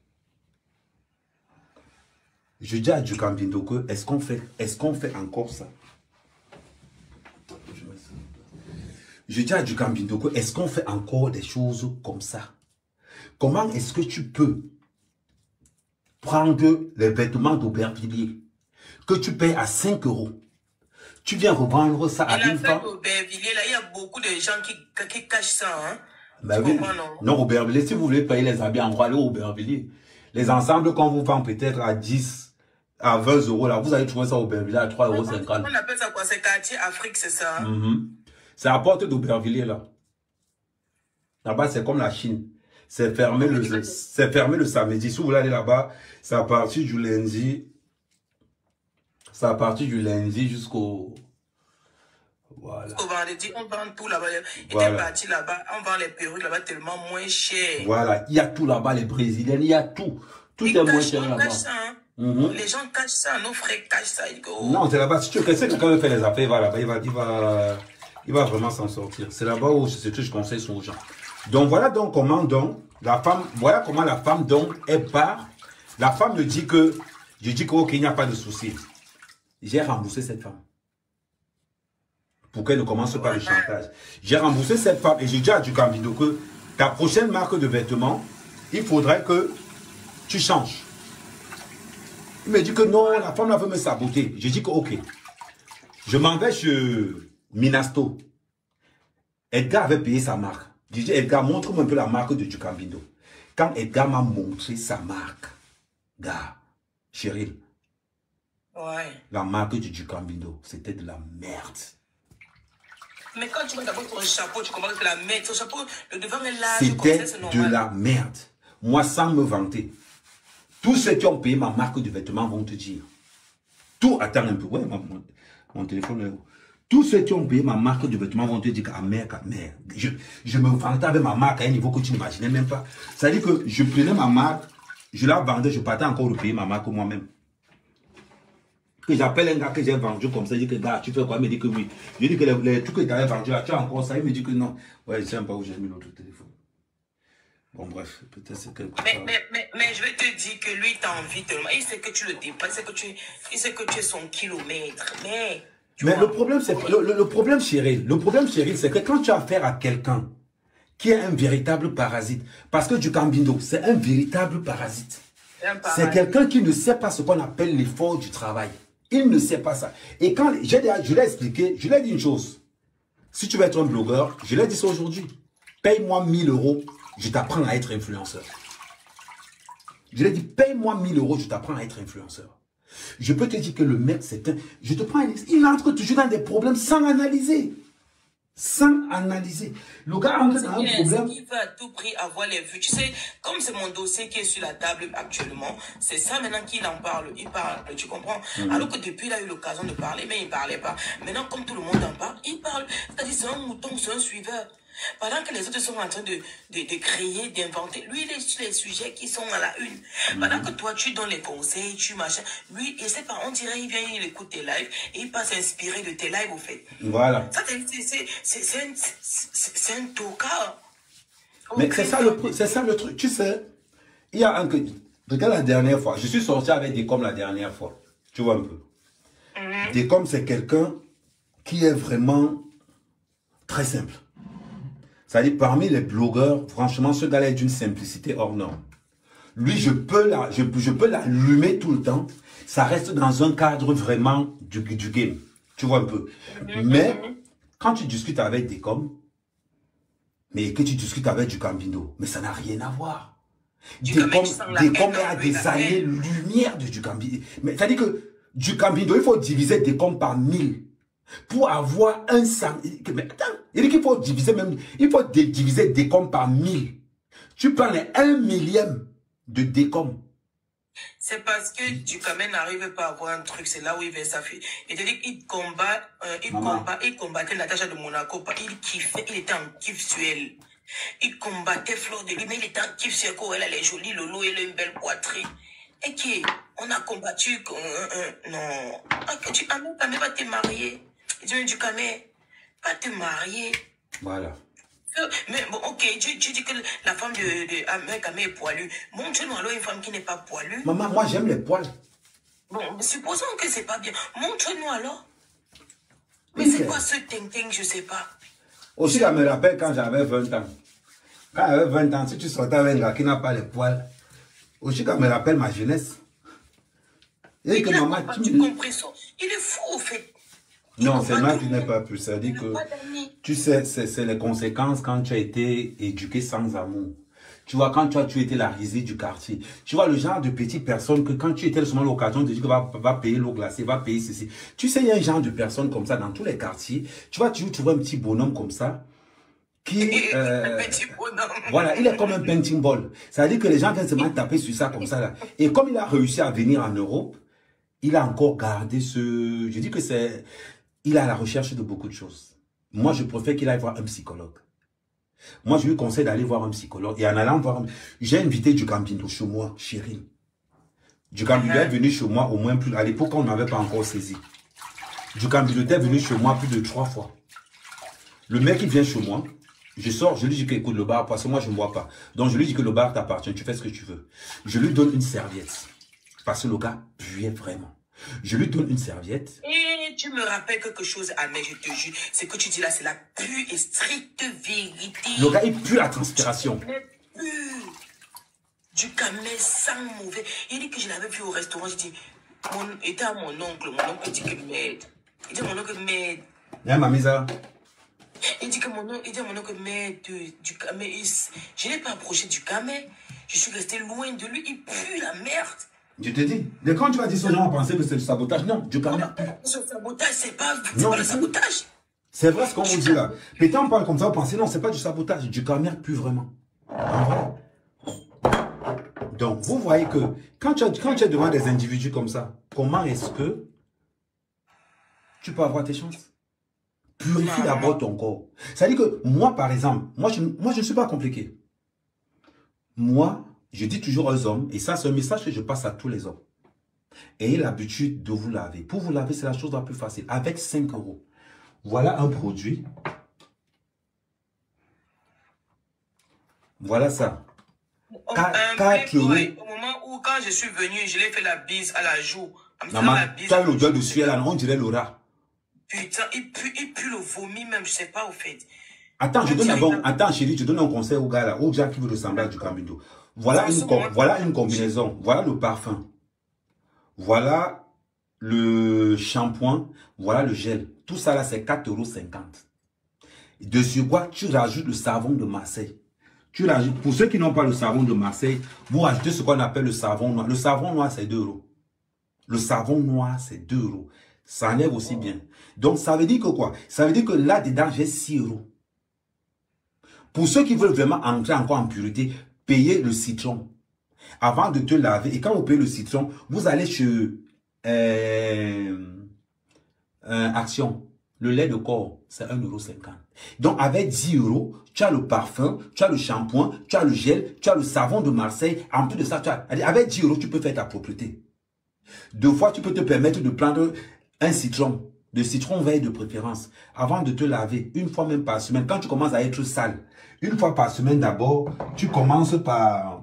Je dis à du Cambindo que est-ce qu'on fait encore ça? Je dis à du Cambindo que est-ce qu'on fait encore des choses comme ça? Comment est-ce que tu peux prendre les vêtements d'Aubervilliers que tu payes à 5 €? Tu viens revendre ça à une femme. Aubervilliers, là, il y a beaucoup de gens qui cachent ça. Hein? Ben oui. Non, Aubervilliers, si vous voulez payer les habits en gros, allez au Aubervilliers. Les ensembles qu'on vous vend peut-être à 10, à 20 € là, vous allez trouver ça au Aubervilliers à 3,50 €. On appelle ça quoi? C'est quartier Afrique, c'est ça? C'est à la porte d'Aubervilliers là. Là-bas, c'est comme la Chine. C'est fermé le samedi. Si vous voulez aller là-bas, c'est à partir du lundi. C'est à partir du lundi jusqu'au... Voilà. Jusqu'au vendredi, on vend tout là-bas. Et t'es parti là-bas, on vend les perruques là-bas tellement moins cher. Voilà, il y a tout là-bas, les Brésiliennes, il y a tout. Tout est moins cher là-bas. Les gens cachent ça, nos frères cachent ça. Non, c'est là-bas. Si tu sais que quelqu'un veut faire les affaires, il va là-bas, il va vraiment s'en sortir. C'est là-bas où c'est ce que je conseille aux gens. Donc voilà donc comment donc la femme, voilà comment la femme donc elle part. La femme me dit que, je dis qu'ok, il n'y a pas de souci. J'ai remboursé cette femme. Pour qu'elle ne commence pas le chantage. J'ai remboursé cette femme et j'ai dit à du Cambindo que ta prochaine marque de vêtements, il faudrait que tu changes. Il me dit que non, la femme là veut me saboter. J'ai dit que ok. Je m'en vais chez Minasto. Edgar avait payé sa marque. J'ai dit, Edgar, montre-moi un peu la marque de du Cambindo. Quand Edgar m'a montré sa marque, gars, Cheryl, la marque du Cambindo, c'était de la merde. Mais quand tu mets d'abord ton chapeau, tu comprends que la merde, ton chapeau, le devant est large. C'était de la merde. Moi, sans me vanter. Tous ceux qui ont payé ma marque de vêtements vont te dire. Tout, attends un peu. Ouais, mon téléphone est où? Tous ceux qui ont payé ma marque de vêtements vont te dire qu'à merde. Je me vantais avec ma marque à un niveau que tu n'imaginais même pas. C'est-à-dire que je prenais ma marque, Je la vendais, je partais encore payer ma marque moi-même. Que j'appelle un gars que j'ai vendu comme ça, il dit que gars, tu fais quoi? Il me dit que oui. Je dis que les trucs que tu avais vendus là, tu as encore ça. Il me dit que non. Ouais, je ne sais pas où j'ai mis l'autre téléphone. Bon, bref, peut-être c'est quelque chose. Mais je vais te dire que lui, tu as envie tellement. Il sait que tu le dépasses, il sait que tu es son kilomètre. Mais le problème, c'est le problème, Chérie, c'est que quand tu as affaire à quelqu'un qui est un véritable parasite, parce que du Cambindo, c'est un véritable parasite. C'est quelqu'un qui ne sait pas ce qu'on appelle l'effort du travail. Il ne sait pas ça. Et quand je l'ai expliqué, je lui ai dit une chose. Si tu veux être un blogueur, je l'ai dit ça aujourd'hui. Paye-moi 1000 €, je t'apprends à être influenceur. Je lui ai dit, paye-moi 1000 €, je t'apprends à être influenceur. Je peux te dire que le mec, c'est un... Je te prends un... Il entre toujours dans des problèmes sans analyser. Sans analyser. Le gars entre dans un problème. Il veut à tout prix avoir les vues. Tu sais, comme c'est mon dossier qui est sur la table actuellement, c'est ça maintenant qu'il en parle. Il parle, tu comprends? Alors que depuis, il a eu l'occasion de parler, mais il ne parlait pas. Maintenant, comme tout le monde en parle, il parle. C'est-à-dire, c'est un mouton, c'est un suiveur. Pendant que les autres sont en train de créer, d'inventer, lui, il est sur les sujets qui sont à la une. Pendant que toi, tu donnes les conseils, tu machin, lui, il sait pas, on dirait, il vient, il écoute tes lives, et il passe inspiré de tes lives, au fait. Voilà. Ça, c'est un tocard. Mais c'est ça le truc. Tu sais, il y a un... Regarde la dernière fois, je suis sorti avec Decom la dernière fois. Tu vois un peu. Decom, c'est quelqu'un qui est vraiment très simple. C'est-à-dire, parmi les blogueurs, franchement, ce gars-là est d'une simplicité hors norme. Lui, je peux l'allumer tout le temps. Ça reste dans un cadre vraiment du game. Tu vois un peu. Mais, quand tu discutes avec Decom, mais que tu discutes avec du Cambindo, mais ça n'a rien à voir. Decom a des années-lumière de du Cambindo. Mais c'est-à-dire que du Cambindo, il faut diviser Decom par 1000. Pour avoir un sang. Mais attends, il dit qu'il faut diviser même. Il faut diviser Decom par 1000. Tu prends les 1 millième de Decom. C'est parce que Ducamel n'arrive pas à avoir un truc, c'est là où il veut sa fille. Il te dit qu'il il combattait Natacha de Monaco, il kiffait, il était en kiff sur elle. Il combattait Fleur de Lys, mais il était en kiff sur elle, elle est jolie, Lolo, elle a une belle poitrine. Et qui, on a combattu, non. Tu Camel va te marier. Il dit, Ducamel, va te marier. Voilà. Mais bon, ok, tu dis que la femme de Camel est poilue. Montre-nous alors une femme qui n'est pas poilue. Maman, moi j'aime les poils. Bon, supposons que c'est pas bien. Montre-nous alors. Mais c'est quoi ce ting-ting, je sais pas. Aussi, ça me rappelle quand j'avais 20 ans. Quand j'avais 20 ans, si tu sortais avec un gars qui n'a pas les poils, aussi, ça me rappelle ma jeunesse. Et que maman, tu comprends ça. Il est fou, au fait. Non, c'est moi qui n'ai pas pu. C'est-à-dire que, tu sais, c'est les conséquences quand tu as été éduqué sans amour. Tu vois, quand tu as été la risée du quartier. Tu vois, le genre de petite personne que quand tu étais seulement l'occasion de dire que va payer l'eau glacée, va payer ceci. Tu sais, il y a un genre de personne comme ça dans tous les quartiers. Tu vois, tu trouves un petit bonhomme comme ça. Qui, un petit bonhomme. Voilà, il est comme un painting ball. C'est-à-dire que les gens viennent se mettre taper sur ça comme ça là. Et comme il a réussi à venir en Europe, il a encore gardé ce... Je dis que c'est... Il est à la recherche de beaucoup de choses. Moi, je préfère qu'il aille voir un psychologue. Moi, je lui conseille d'aller voir un psychologue. Et en allant voir... J'ai invité du Cambindo chez moi, chérie. Du Cambindo est venu chez moi au moins plus... À l'époque, on n'avait pas encore saisi. Du Cambindo est venu chez moi plus de 3 fois. Le mec, il vient chez moi. Je sors, je lui dis que écoute le bar, parce que moi, je ne bois pas. Donc, je lui dis que le bar t'appartient, tu fais ce que tu veux. Je lui donne une serviette. Parce que le gars puait vraiment. Je lui donne une serviette. Et tu me rappelles quelque chose, Ahmed, je te jure. Ce que tu dis là, c'est la pure et stricte vérité. Le gars, il pue la transpiration. Du Camel sans mauvais. Il dit que je l'avais vu au restaurant. Je dis, il était à mon oncle dit que merde. Il dit à mon oncle merde. Y'a ma mise à... Il dit à mon oncle merde du Camel. Je n'ai pas approché du Camel. Je suis resté loin de lui. Il pue la merde. Je te dis, mais quand tu vas dire ça, les gens vont penser que c'est du sabotage. Non, du Camel pue. Ce sabotage, c'est pas le sabotage. C'est vrai ce qu'on vous dit là. Mais quand on parle comme ça, vous pensez non, c'est pas du sabotage. Du Camel pue vraiment. Donc, vous voyez que quand tu es devant des individus comme ça, comment est-ce que tu peux avoir tes chances? Purifie d'abord ton corps. C'est-à-dire que moi, par exemple, moi je ne suis pas compliqué. Moi, je dis toujours aux hommes, et ça c'est un message que je passe à tous les hommes. Ayez l'habitude de vous laver. Pour vous laver, c'est la chose la plus facile. Avec 5 euros. Voilà un produit. Voilà ça. 4 euros. Au moment où, quand je suis venu, je l'ai fait la bise à la joue. Maman, tu as l'odeur de sueur là, on dirait Laura. Putain, il pue le vomi même, je sais pas au fait. Attends, attends chérie, je donne un conseil aux gars là, aux gens qui veulent ressembler à du Cambindo. Voilà une combinaison. Voilà le parfum. Voilà le shampoing. Voilà le gel. Tout ça là, c'est 4,50 €. Dessus quoi, tu rajoutes le savon de Marseille. Pour ceux qui n'ont pas le savon de Marseille, vous rajoutez ce qu'on appelle le savon noir. Le savon noir, c'est 2 €. Le savon noir, c'est 2 €. Ça enlève aussi bien. Donc, ça veut dire que quoi? Ça veut dire que là-dedans, j'ai 6 €. Pour ceux qui veulent vraiment entrer encore en pureté, payez le citron. Avant de te laver, et quand vous payez le citron, vous allez chez Action. Le lait de corps, c'est 1,50 €. Donc, avec 10 €, tu as le parfum, tu as le shampoing, tu as le gel, tu as le savon de Marseille. En plus de ça, avec 10 €, tu peux faire ta propreté. 2 fois, tu peux te permettre de prendre un citron, de citron vert de préférence, avant de te laver, une fois même par semaine. Quand tu commences à être sale, une fois par semaine d'abord, tu commences par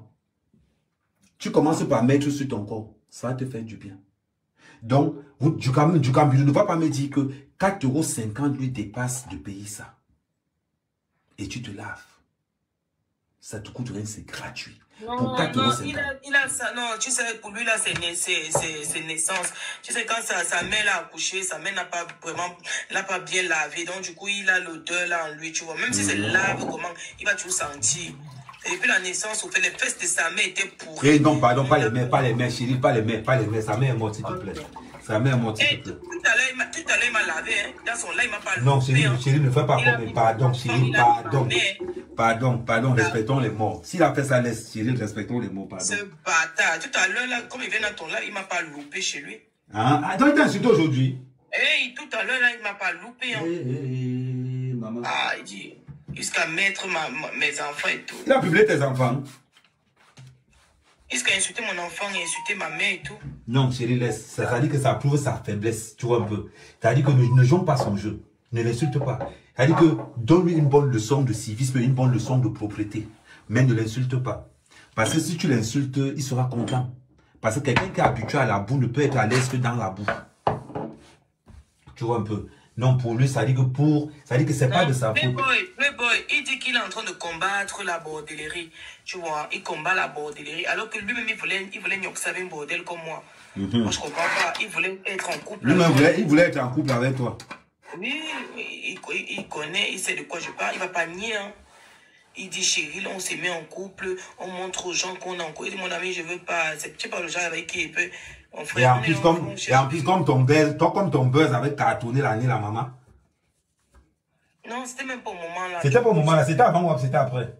mettre sur ton corps. Ça va te faire du bien. Donc, du Cambindo ne va pas me dire que 4,50 € lui dépasse de payer ça. Et tu te laves. Ça te coûte rien, c'est gratuit. Non, pour 4,50 il a ça. Non, tu sais, pour lui, là, c'est naissance. Tu sais, quand sa mère l'a accouché, sa mère n'a pas bien lavé. Donc, du coup, il a l'odeur là en lui, tu vois. Même si c'est lave, comment, il va toujours sentir. Et depuis la naissance, au fait, les fesses de sa mère étaient pourries. Et non, pardon, pas les mères, chérie, pas les mères. Sa mère est morte, s'il te plaît. Sa mère est morte, s'il te plaît. Tout à l'heure, il m'a lavé, hein. Dans son lait, il m'a pas lavé. Non, chérie, ne fais pas comme, pardon, chérie, pardon, respectons les morts. S'il a fait ça, laisse, chérie, respectons les morts, pardon. Ce bâtard, tout à l'heure, là, comme il vient dans ton lait, il m'a pas loupé chez lui. Ah, donc il t'a insulté aujourd'hui? Hey, tout à l'heure, là, il m'a pas loupé, hein. Maman. Ah, il dit, jusqu'à mettre mes enfants et tout. Il a publié tes enfants? Jusqu'à insulter mon enfant et insulter ma mère et tout. Non, chérie, laisse. Ça dit que ça prouve sa faiblesse, tu vois un peu. Ça dit que ne joue pas son jeu. Ne l'insulte pas. Ça dit que donne-lui une bonne leçon de civisme, une bonne leçon de propreté. Mais ne l'insulte pas. Parce que si tu l'insultes, il sera content. Parce que quelqu'un qui est habitué à la boue ne peut être à l'aise que dans la boue. Tu vois un peu. Non, pour lui, ça dit que c'est pas de sa faute. Playboy, il dit qu'il est en train de combattre la bordellerie. Tu vois, il combat la bordellerie. Alors que lui-même, il voulait n'observer un bordel comme moi. Moi, je comprends pas. Il voulait être en couple. Lui-même, il voulait être en couple avec toi. Oui, il connaît, il sait de quoi je parle. Il va pas nier, hein. Il dit, chérie, là, on s'est mis en couple, on montre aux gens qu'on est en couple. Il dit, mon ami, je veux pas. Tu sais pas le genre avec qui il peut. Mon frère, et en plus, comme ton buzz avait cartonné l'année, la maman. Non, c'était même pas au moment là. C'était pas au moment là, c'était avant ou c'était après?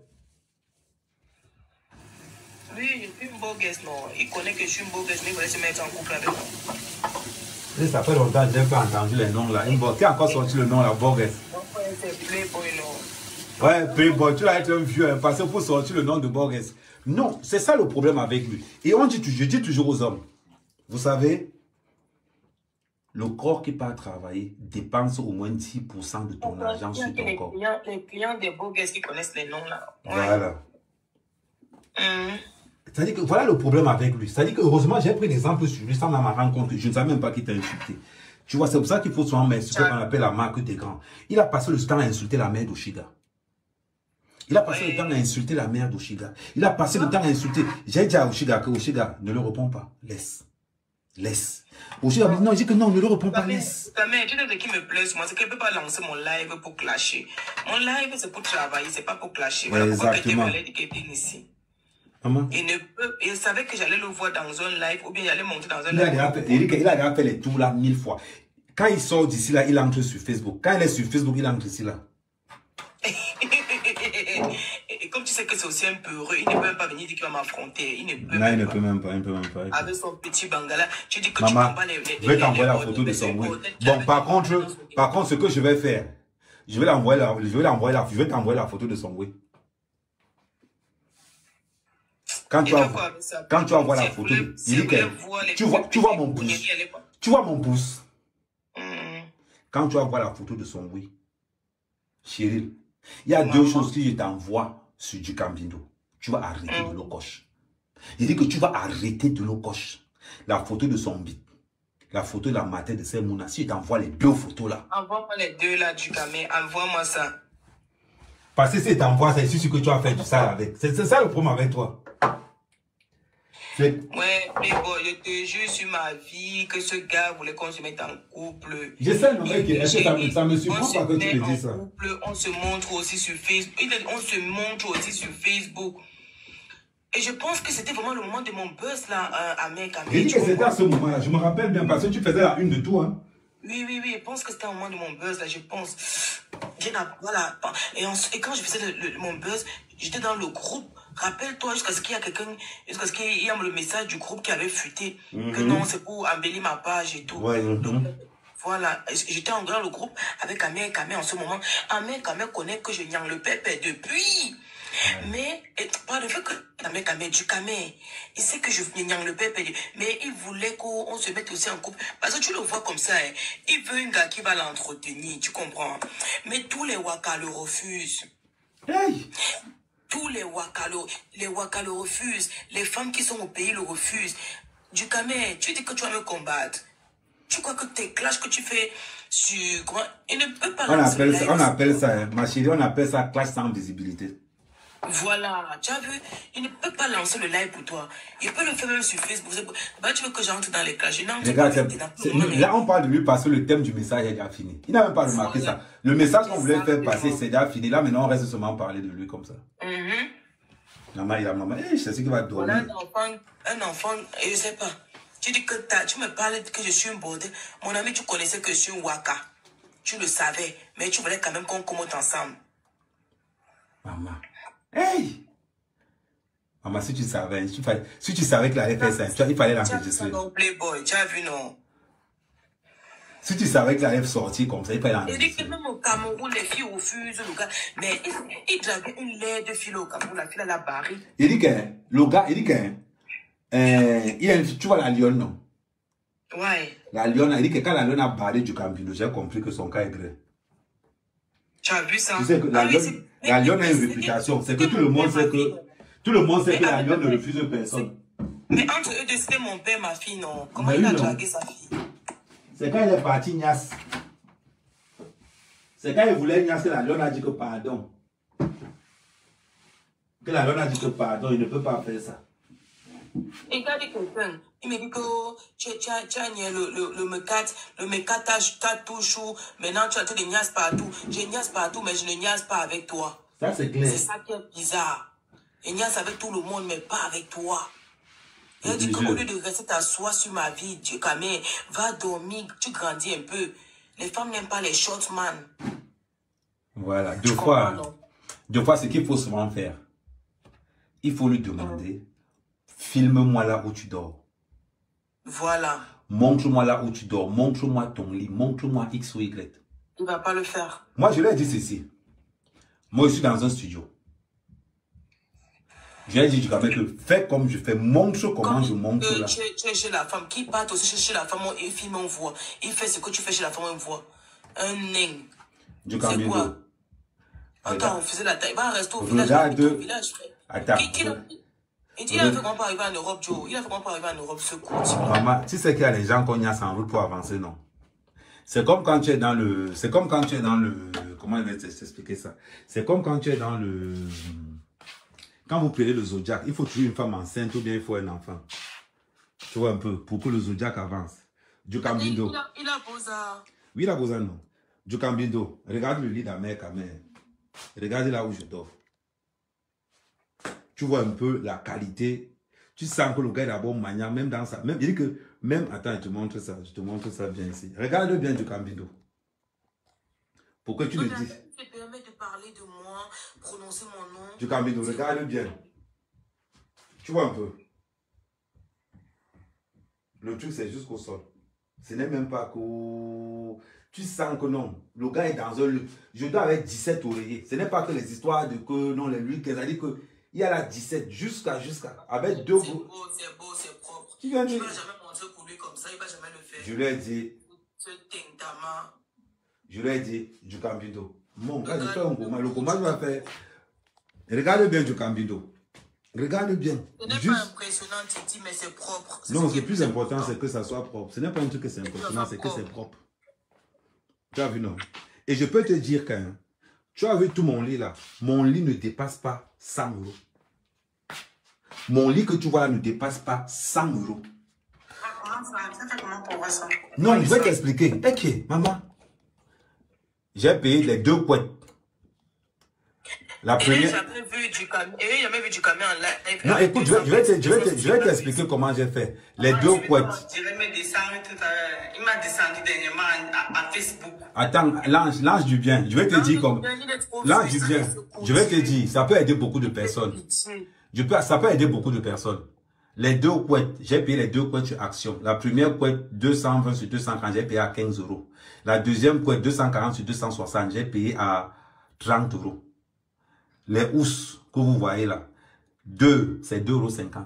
Oui, je suis une boguesse, non. Il connaît que je suis une boguesse, mais il voulait se mettre en couple avec moi. Et ça fait longtemps que je n'ai pas entendu les noms là. Qui a encore sorti le nom là, boguesse? C'est Playboy, non. Ouais, Playboy, tu l'as été un vieux, hein, parce que pour sortir le nom de boguesse. Non, c'est ça le problème avec lui. Et je dis toujours aux hommes, vous savez, le corps qui part travailler dépense au moins 10% de ton argent sur ton corps. Les clients des boguesses qui connaissent les noms là. Ouais. Voilà. C'est-à-dire que voilà le problème avec lui. C'est-à-dire que heureusement, j'ai pris l'exemple sur lui sans m'en rendre compte. Je ne savais même pas qu'il t'a insulté. Tu vois, c'est pour ça qu'il faut souvent mettre ce qu'on appelle la marque des grands. Il a passé le temps à insulter la mère d'Oshiga. Il a passé le temps à insulter la mère d'Oshiga. Il a passé le temps à insulter. J'ai dit à Oshiga que Oshiga ne le répond pas. Laisse. Laisse. Oshiga dit non, il dit que non, ne le répond pas. Laisse. Ta mère, tu sais ce qui me plaît, moi, c'est qu'elle ne peut pas lancer mon live pour clasher. Mon live, c'est pour travailler, c'est pas pour clasher. Voilà pourquoi quelqu'un m'allait dire qu'elle vient ici. Maman. Il savait que j'allais le voir dans un live ou bien j'allais monter dans un live. Il a déjà fait les tours là 1000 fois. Quand il sort d'ici là, il entre sur Facebook. Quand il est sur Facebook, il entre ici là. Et comme tu sais que c'est aussi un peu heureux, il ne peut même pas venir dire qu'il va m'affronter. Il ne peut non, il ne peut même pas. Avec son petit bangala, tu dis que maman, tu combats les je vais t'envoyer la photo de son oui. Bon, par contre, ce que je vais faire, je vais t'envoyer la photo de son oui. Quand tu vas voir la photo, il dit que tu vois mon pouce. Tu vois mon pouce. Quand tu vas voir la photo de son oui, Cyril, il y a deux choses que je t'envoie sur du Cambindo. Tu vas arrêter de l'eau coche. Il dit que tu vas arrêter de l'eau coche. La photo de son bit. La photo de la matin de Semouna. Si je t'envoie les deux photos là. Envoie-moi les deux là du Camé. Envoie-moi ça. Parce que si je t'envoie ça, c'est sûr que tu vas faire du sale avec. C'est ça le problème avec toi. Ouais, mais bon, je te jure sur ma vie que ce gars voulait qu'on se mette en couple. Je sais, non, mec, ça me surprend pas que tu me dis ça. Couple, on se montre aussi sur Facebook. On se montre aussi sur Facebook. Et je pense que c'était vraiment le moment de mon buzz là, à mec. J'ai dit que c'était à ce moment-là. Je me rappelle bien parce que tu faisais la une de tout, hein. Oui, je pense que c'était au moment de mon buzz là, je pense. Voilà. Et quand je faisais mon buzz, j'étais dans le groupe. Rappelle-toi, jusqu'à ce qu'il y ait le message du groupe qui avait fuité. Que non, c'est pour embellir ma page et tout. Ouais, Donc, voilà. J'étais dans le groupe avec Amé en ce moment. Amé connaît que je niang le pépé depuis. Mais, par le fait que Amé du Camé, il sait que je niang le pépé. Mais il voulait qu'on se mette aussi en couple. Parce que tu le vois comme ça, hein, il veut un gars qui va l'entretenir, tu comprends. Mais tous les Waka le refusent. Hey! Tous les Waka le refusent. Les femmes qui sont au pays le refusent. Du Camé, tu dis que tu vas me combattre. Tu crois que tes clashs que tu fais sur... Comment? Il ne peut pas... On appelle ça, hein, ma chérie, on appelle ça clash sans visibilité. Voilà, tu as vu, il ne peut pas lancer le live pour toi. Il peut le faire même sur Facebook. Bah, tu veux que j'entre dans les clashs? Regarde, là, on parle de lui parce que le thème du message est déjà fini. Il n'a même pas remarqué ça. Le message qu'on voulait faire passer, c'est déjà fini. Là, maintenant, on reste seulement parler de lui comme ça. Maman, je sais ce qu'il va dormir. Voilà, un enfant, je ne sais pas. Tu dis que tu me parles que je suis un bordel. Mon ami, tu connaissais que je suis un Waka. Tu le savais, mais tu voulais quand même qu'on commente ensemble. Maman. Hey! Maman, si tu savais, si tu savais que la FS, il fallait l'enregistrer. Non, Playboy, tu as vu, non? Si tu savais que la F sortit comme ça, il fallait l'enregistrer. Il dit que même au Cameroun, les filles refusent le gars. Mais il draguait une laide de fille au Cameroun, la fille à la barre. Il dit que, le gars, tu vois la lionne, non? Ouais. La lionne, il dit que quand la lionne a barré du Campindo, j'ai compris que son cas est gré. Tu as vu ça? Tu sais que la lionne a une réputation. C'est que tout le monde sait que la lionne ne refuse personne. Mais entre eux deux, c'était mon père, ma fille, non? Comment il a dragué sa fille? C'est quand il est parti Nias. C'est quand il voulait Nias que la lionne a dit que pardon. Que la lionne a dit que pardon, il ne peut pas faire ça. Et il a dit quelqu'un. Il me dit que tu as le mécat t'as toujours. Maintenant, tu as tout des niaises partout. Je niaise partout, mais je ne niaise pas avec toi. Ça, c'est clair. C'est ça qui est bizarre. Je niaise avec tout le monde, mais pas avec toi. Il a dit qu'au lieu de rester t'asseoir sur ma vie, Dieu Camé, va dormir, tu grandis un peu. Les femmes n'aiment pas les short man. Voilà, deux fois, ce qu'il faut souvent faire. Il faut lui demander, filme-moi là où tu dors. Voilà. Montre-moi là où tu dors, montre-moi ton lit, montre-moi X ou Y. Il ne va pas le faire. Moi, je lui ai dit ceci. Moi, je suis dans un studio. Je lui ai dit, fais comme je fais, montre comment je montre là. Tu es chez la femme, qui part aussi chez la femme, il filme, on voit. Il fait ce que tu fais chez la femme, on voit. Un nain. C'est quoi? Attends, on faisait la taille. Il va rester au village. Attends. Il dit, il a fait comment pas arriver en Europe, Joe. Il a fait comment pas arriver en Europe, ce coup. Maman, tu sais qu'il y a des gens qu'on y a sans route pour avancer, non? C'est comme quand tu es dans le... Comment je vais t'expliquer ça? C'est comme quand tu es dans le... Quand vous prenez le zodiac, il faut toujours une femme enceinte ou bien il faut un enfant. Tu vois un peu, pour que le zodiac avance. Du Cambindo. Il a Boza. Oui, il a Boza, non. Du Cambindo. Regarde le lit d'Amérique, regarde là où je dors. Tu vois un peu la qualité. Tu sens que le gars est d'abord maniant, même dans ça. Même, il dit que, même, attends, je te montre ça bien ici. Regarde bien du Cambindo. Pour que tu le dises. Tu te permets de parler de moi, prononcer mon nom. Du Cambindo, regarde bien. Tu vois un peu. Le truc, c'est jusqu'au sol. Ce n'est même pas que... Tu sens que non. Le gars est dans un lieu. Je dois avec 17 oreillers. Ce n'est pas que les histoires de que non, les lui, c'est-à-dire que Il y a la 17 jusqu'à avec deux. C'est beau, c'est propre. Tu viens de ne vas jamais montrer pour lui comme ça, il ne va jamais le faire. Je lui ai dit. Ce tintama. Je lui ai dit du Cambindo. Mon gars, je fais un coma. Le coma, je vais faire. Regarde bien du Cambindo. Regarde bien. Ce n'est pas impressionnant, Titi, mais c'est propre. Non, c'est plus important, c'est que ça soit propre. Ce n'est pas un truc que c'est impressionnant, c'est que c'est propre. Tu as vu, non? Et je peux te dire que tu as vu tout mon lit là. Mon lit ne dépasse pas 100 euros. Mon lit que tu vois là ne dépasse pas 100 euros. Comment ça fait comment pour voir ça? Non, je vais t'expliquer. Ok, maman. J'ai payé les 2 couettes. La première. Et jamais vu du camion en live. Non, écoute, je vais t'expliquer comment j'ai fait. Les 2 couettes. Il m'a descendu dernièrement à Facebook. Attends, l'ange du bien. Je vais te dire comme. L'ange du bien. Je vais te dire, ça peut aider beaucoup de personnes. Ça peut aider beaucoup de personnes. Les 2 couettes, j'ai payé les 2 couettes sur Action. La première couette, 220 sur 240, j'ai payé à 15 euros. La deuxième couette, 240 sur 260, j'ai payé à 30 euros. Les housses que vous voyez là, 2, c'est 2,50 €.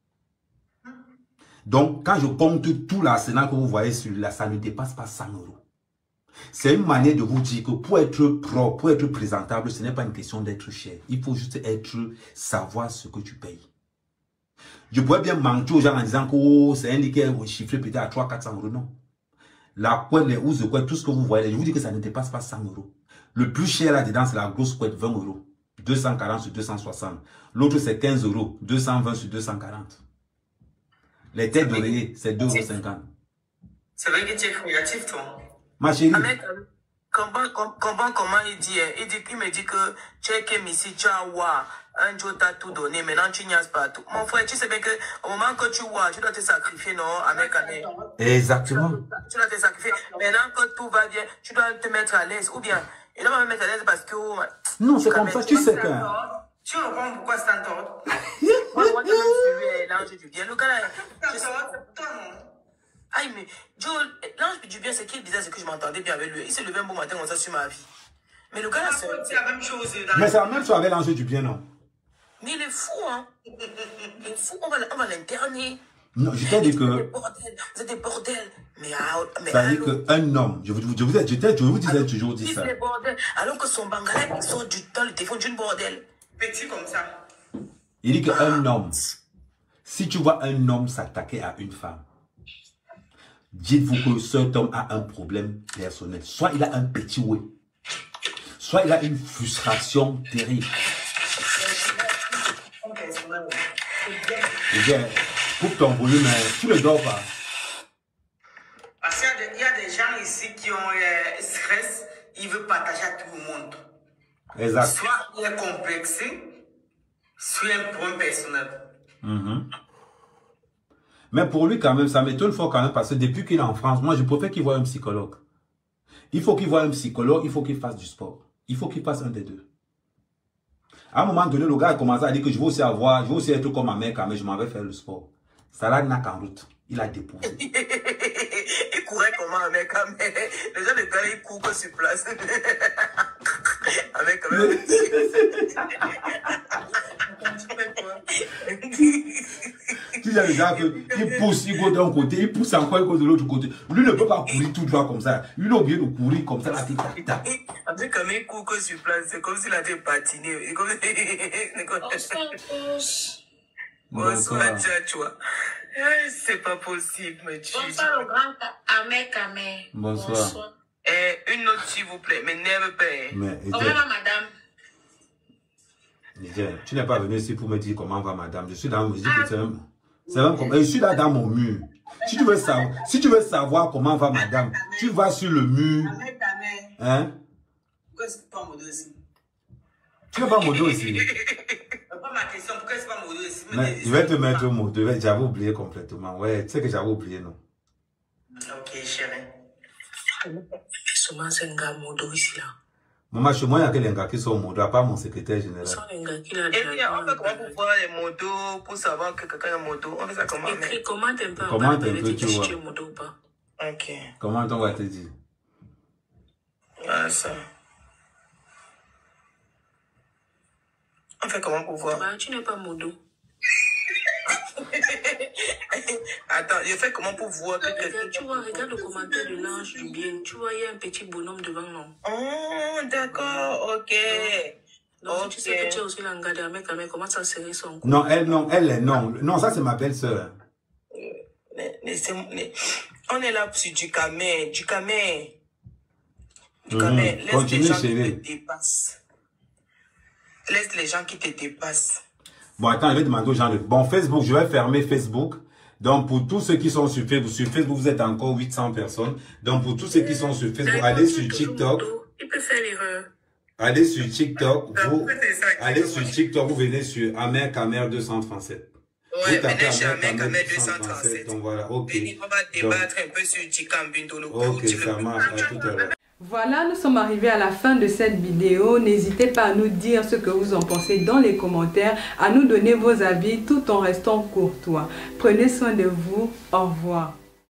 Donc, quand je compte tout l'arsenal que vous voyez sur là, ça ne dépasse pas 100 euros. C'est une manière de vous dire que pour être propre, pour être présentable, ce n'est pas une question d'être cher. Il faut juste savoir ce que tu payes. Je pourrais bien mentir aux gens en disant que oh, c'est un lit qui est chiffré peut-être à 300-400 euros. Non. La couette, les housses de couette, tout ce que vous voyez, je vous dis que ça ne dépasse pas 100 euros. Le plus cher là-dedans, c'est la grosse couette, 20 euros. 240 sur 260. L'autre, c'est 15 euros. 220 sur 240. Les têtes d'oreiller, c'est 2,50 €. C'est vrai que tu es créatif, toi. Ma chérie. Comment il dit? Il me dit que tu es comme ici, tu as un jour t'as tout donné, maintenant tu n'y as pas tout. Mon frère, tu sais bien qu'au moment que tu vois, tu dois te sacrifier, non? Exactement. Tu dois te sacrifier. Maintenant que tout va bien, tu dois te mettre à l'aise. Ou bien, il doit me mettre à l'aise parce que... Non, c'est comme ça, tu sais que... Tu comprends pourquoi c'est un tort? Moi, je même suivi l'ange du bien. Le gars là... C'est toi, non? Aïe, mais l'ange du bien, c'est qu'il disait ce que je m'entendais bien avec lui. Il s'est levé un bon matin comme ça sur ma vie. Mais le gars là, c'est la même chose. Mais c'est la même chose avec l'ange du bien, non? Mais il est fou, hein? Il est fou, on va l'interner. Non, je t'ai dit que... Vous êtes des bordels. Ça veut dire qu'un homme, je vous disais toujours dit ça. Alors que son bangalais, il sort dans le téléphone d'une bordel. Petit comme ça. Il dit qu'un homme, si tu vois un homme s'attaquer à une femme, dites-vous que cet homme a un problème personnel. Soit il a un petit ouais, soit il a une frustration terrible. Eh bien, coupe ton volume, tu ne dors pas. Parce qu'il y a des gens ici qui ont stress, ils veulent partager à tout le monde. Exact. Soit il est complexé, soit un problème personnel. Mais pour lui, quand même, ça m'étonne fort quand même, parce que depuis qu'il est en France, moi, je préfère qu'il voie un psychologue. Il faut qu'il voie un psychologue, il faut qu'il fasse du sport. Il faut qu'il fasse un des deux. À un moment donné, le gars a commencé à dire que je veux aussi être comme ma mère, quand même, je m'en vais faire le sport. Ça n'a qu'en route. Il a déposé. Il courait comment avec un mec? Les gens de Paris, ils courent sur place. Avec un mec. Tu sais déjà qu'il pousse, il go d'un côté, il pousse encore, il go de l'autre côté. Lui ne peut pas courir tout droit comme ça. Lui, il est obligé de courir comme ça, là, tic-tac. Avec un mec, il court sur place. C'est comme s'il avait patiné. Bonsoir, tu vois. C'est pas possible, mais tu... Bonsoir au grand Amé. Bonsoir. Une autre, s'il vous plaît, mais n'aime pas. Comment va madame? Tu n'es pas venu ici pour me dire comment va madame. Je suis dans mon... Je suis là dans mon mur. Si tu veux savoir comment va madame, tu vas sur le mur. Hein? Pourquoi c'est pas mon dos ici? Tu n'es pas mon dos ici. Pas ma question, pourquoi c'est pas mon dos ici? Je vais te mettre au mot. J'avais oublié complètement. Ouais, tu sais que j'avais oublié, non? Ok, chérie. Souvent, c'est un gars mon dos ici, là. Maman, chez moi, il y a quelqu'un gars qui sont au moto, à part mon secrétaire général. Et puis, on fait comment pour voir les motos, pour savoir que quelqu'un a un moto? On fait ça comment? Commente un peu. Commente un peu, tu vois. Ok. Comment on va te dire? Ah, ça. On fait comment pour voir? Bah, tu n'es pas modo. Attends, je fais comment pour voir que Regarde, tu vois, regarde le commentaire de l'ange du bien. Tu vois, il y a un petit bonhomme devant nous. Oh, d'accord, ok. Donc, tu sais que tu as aussi l'engagé à mec, comment ça serait son coup? Non, elle, non. Non, ça, c'est ma belle-sœur. On est là sur du camé. Du camé. Laisse Continue, les gens chérie. qui te dépassent. Laisse les gens qui te dépassent. Bon, attends, je vais demander aux gens de... Bon, Facebook, je vais fermer Facebook. Donc, pour tous ceux qui sont sur Facebook, vous êtes encore 800 personnes. Donc, pour tous ceux qui sont sur Facebook, allez sur TikTok. Il peut faire l'erreur. Allez sur TikTok. Allez sur TikTok, vous venez sur Amer Kamer 237. Ouais, venez chez Amer Kamer 237. Donc, voilà, ok. Venez, on va débattre un peu sur du Cambindo. Ok, ça marche. À tout à l'heure. Voilà, nous sommes arrivés à la fin de cette vidéo. N'hésitez pas à nous dire ce que vous en pensez dans les commentaires, à nous donner vos avis tout en restant courtois. Prenez soin de vous. Au revoir.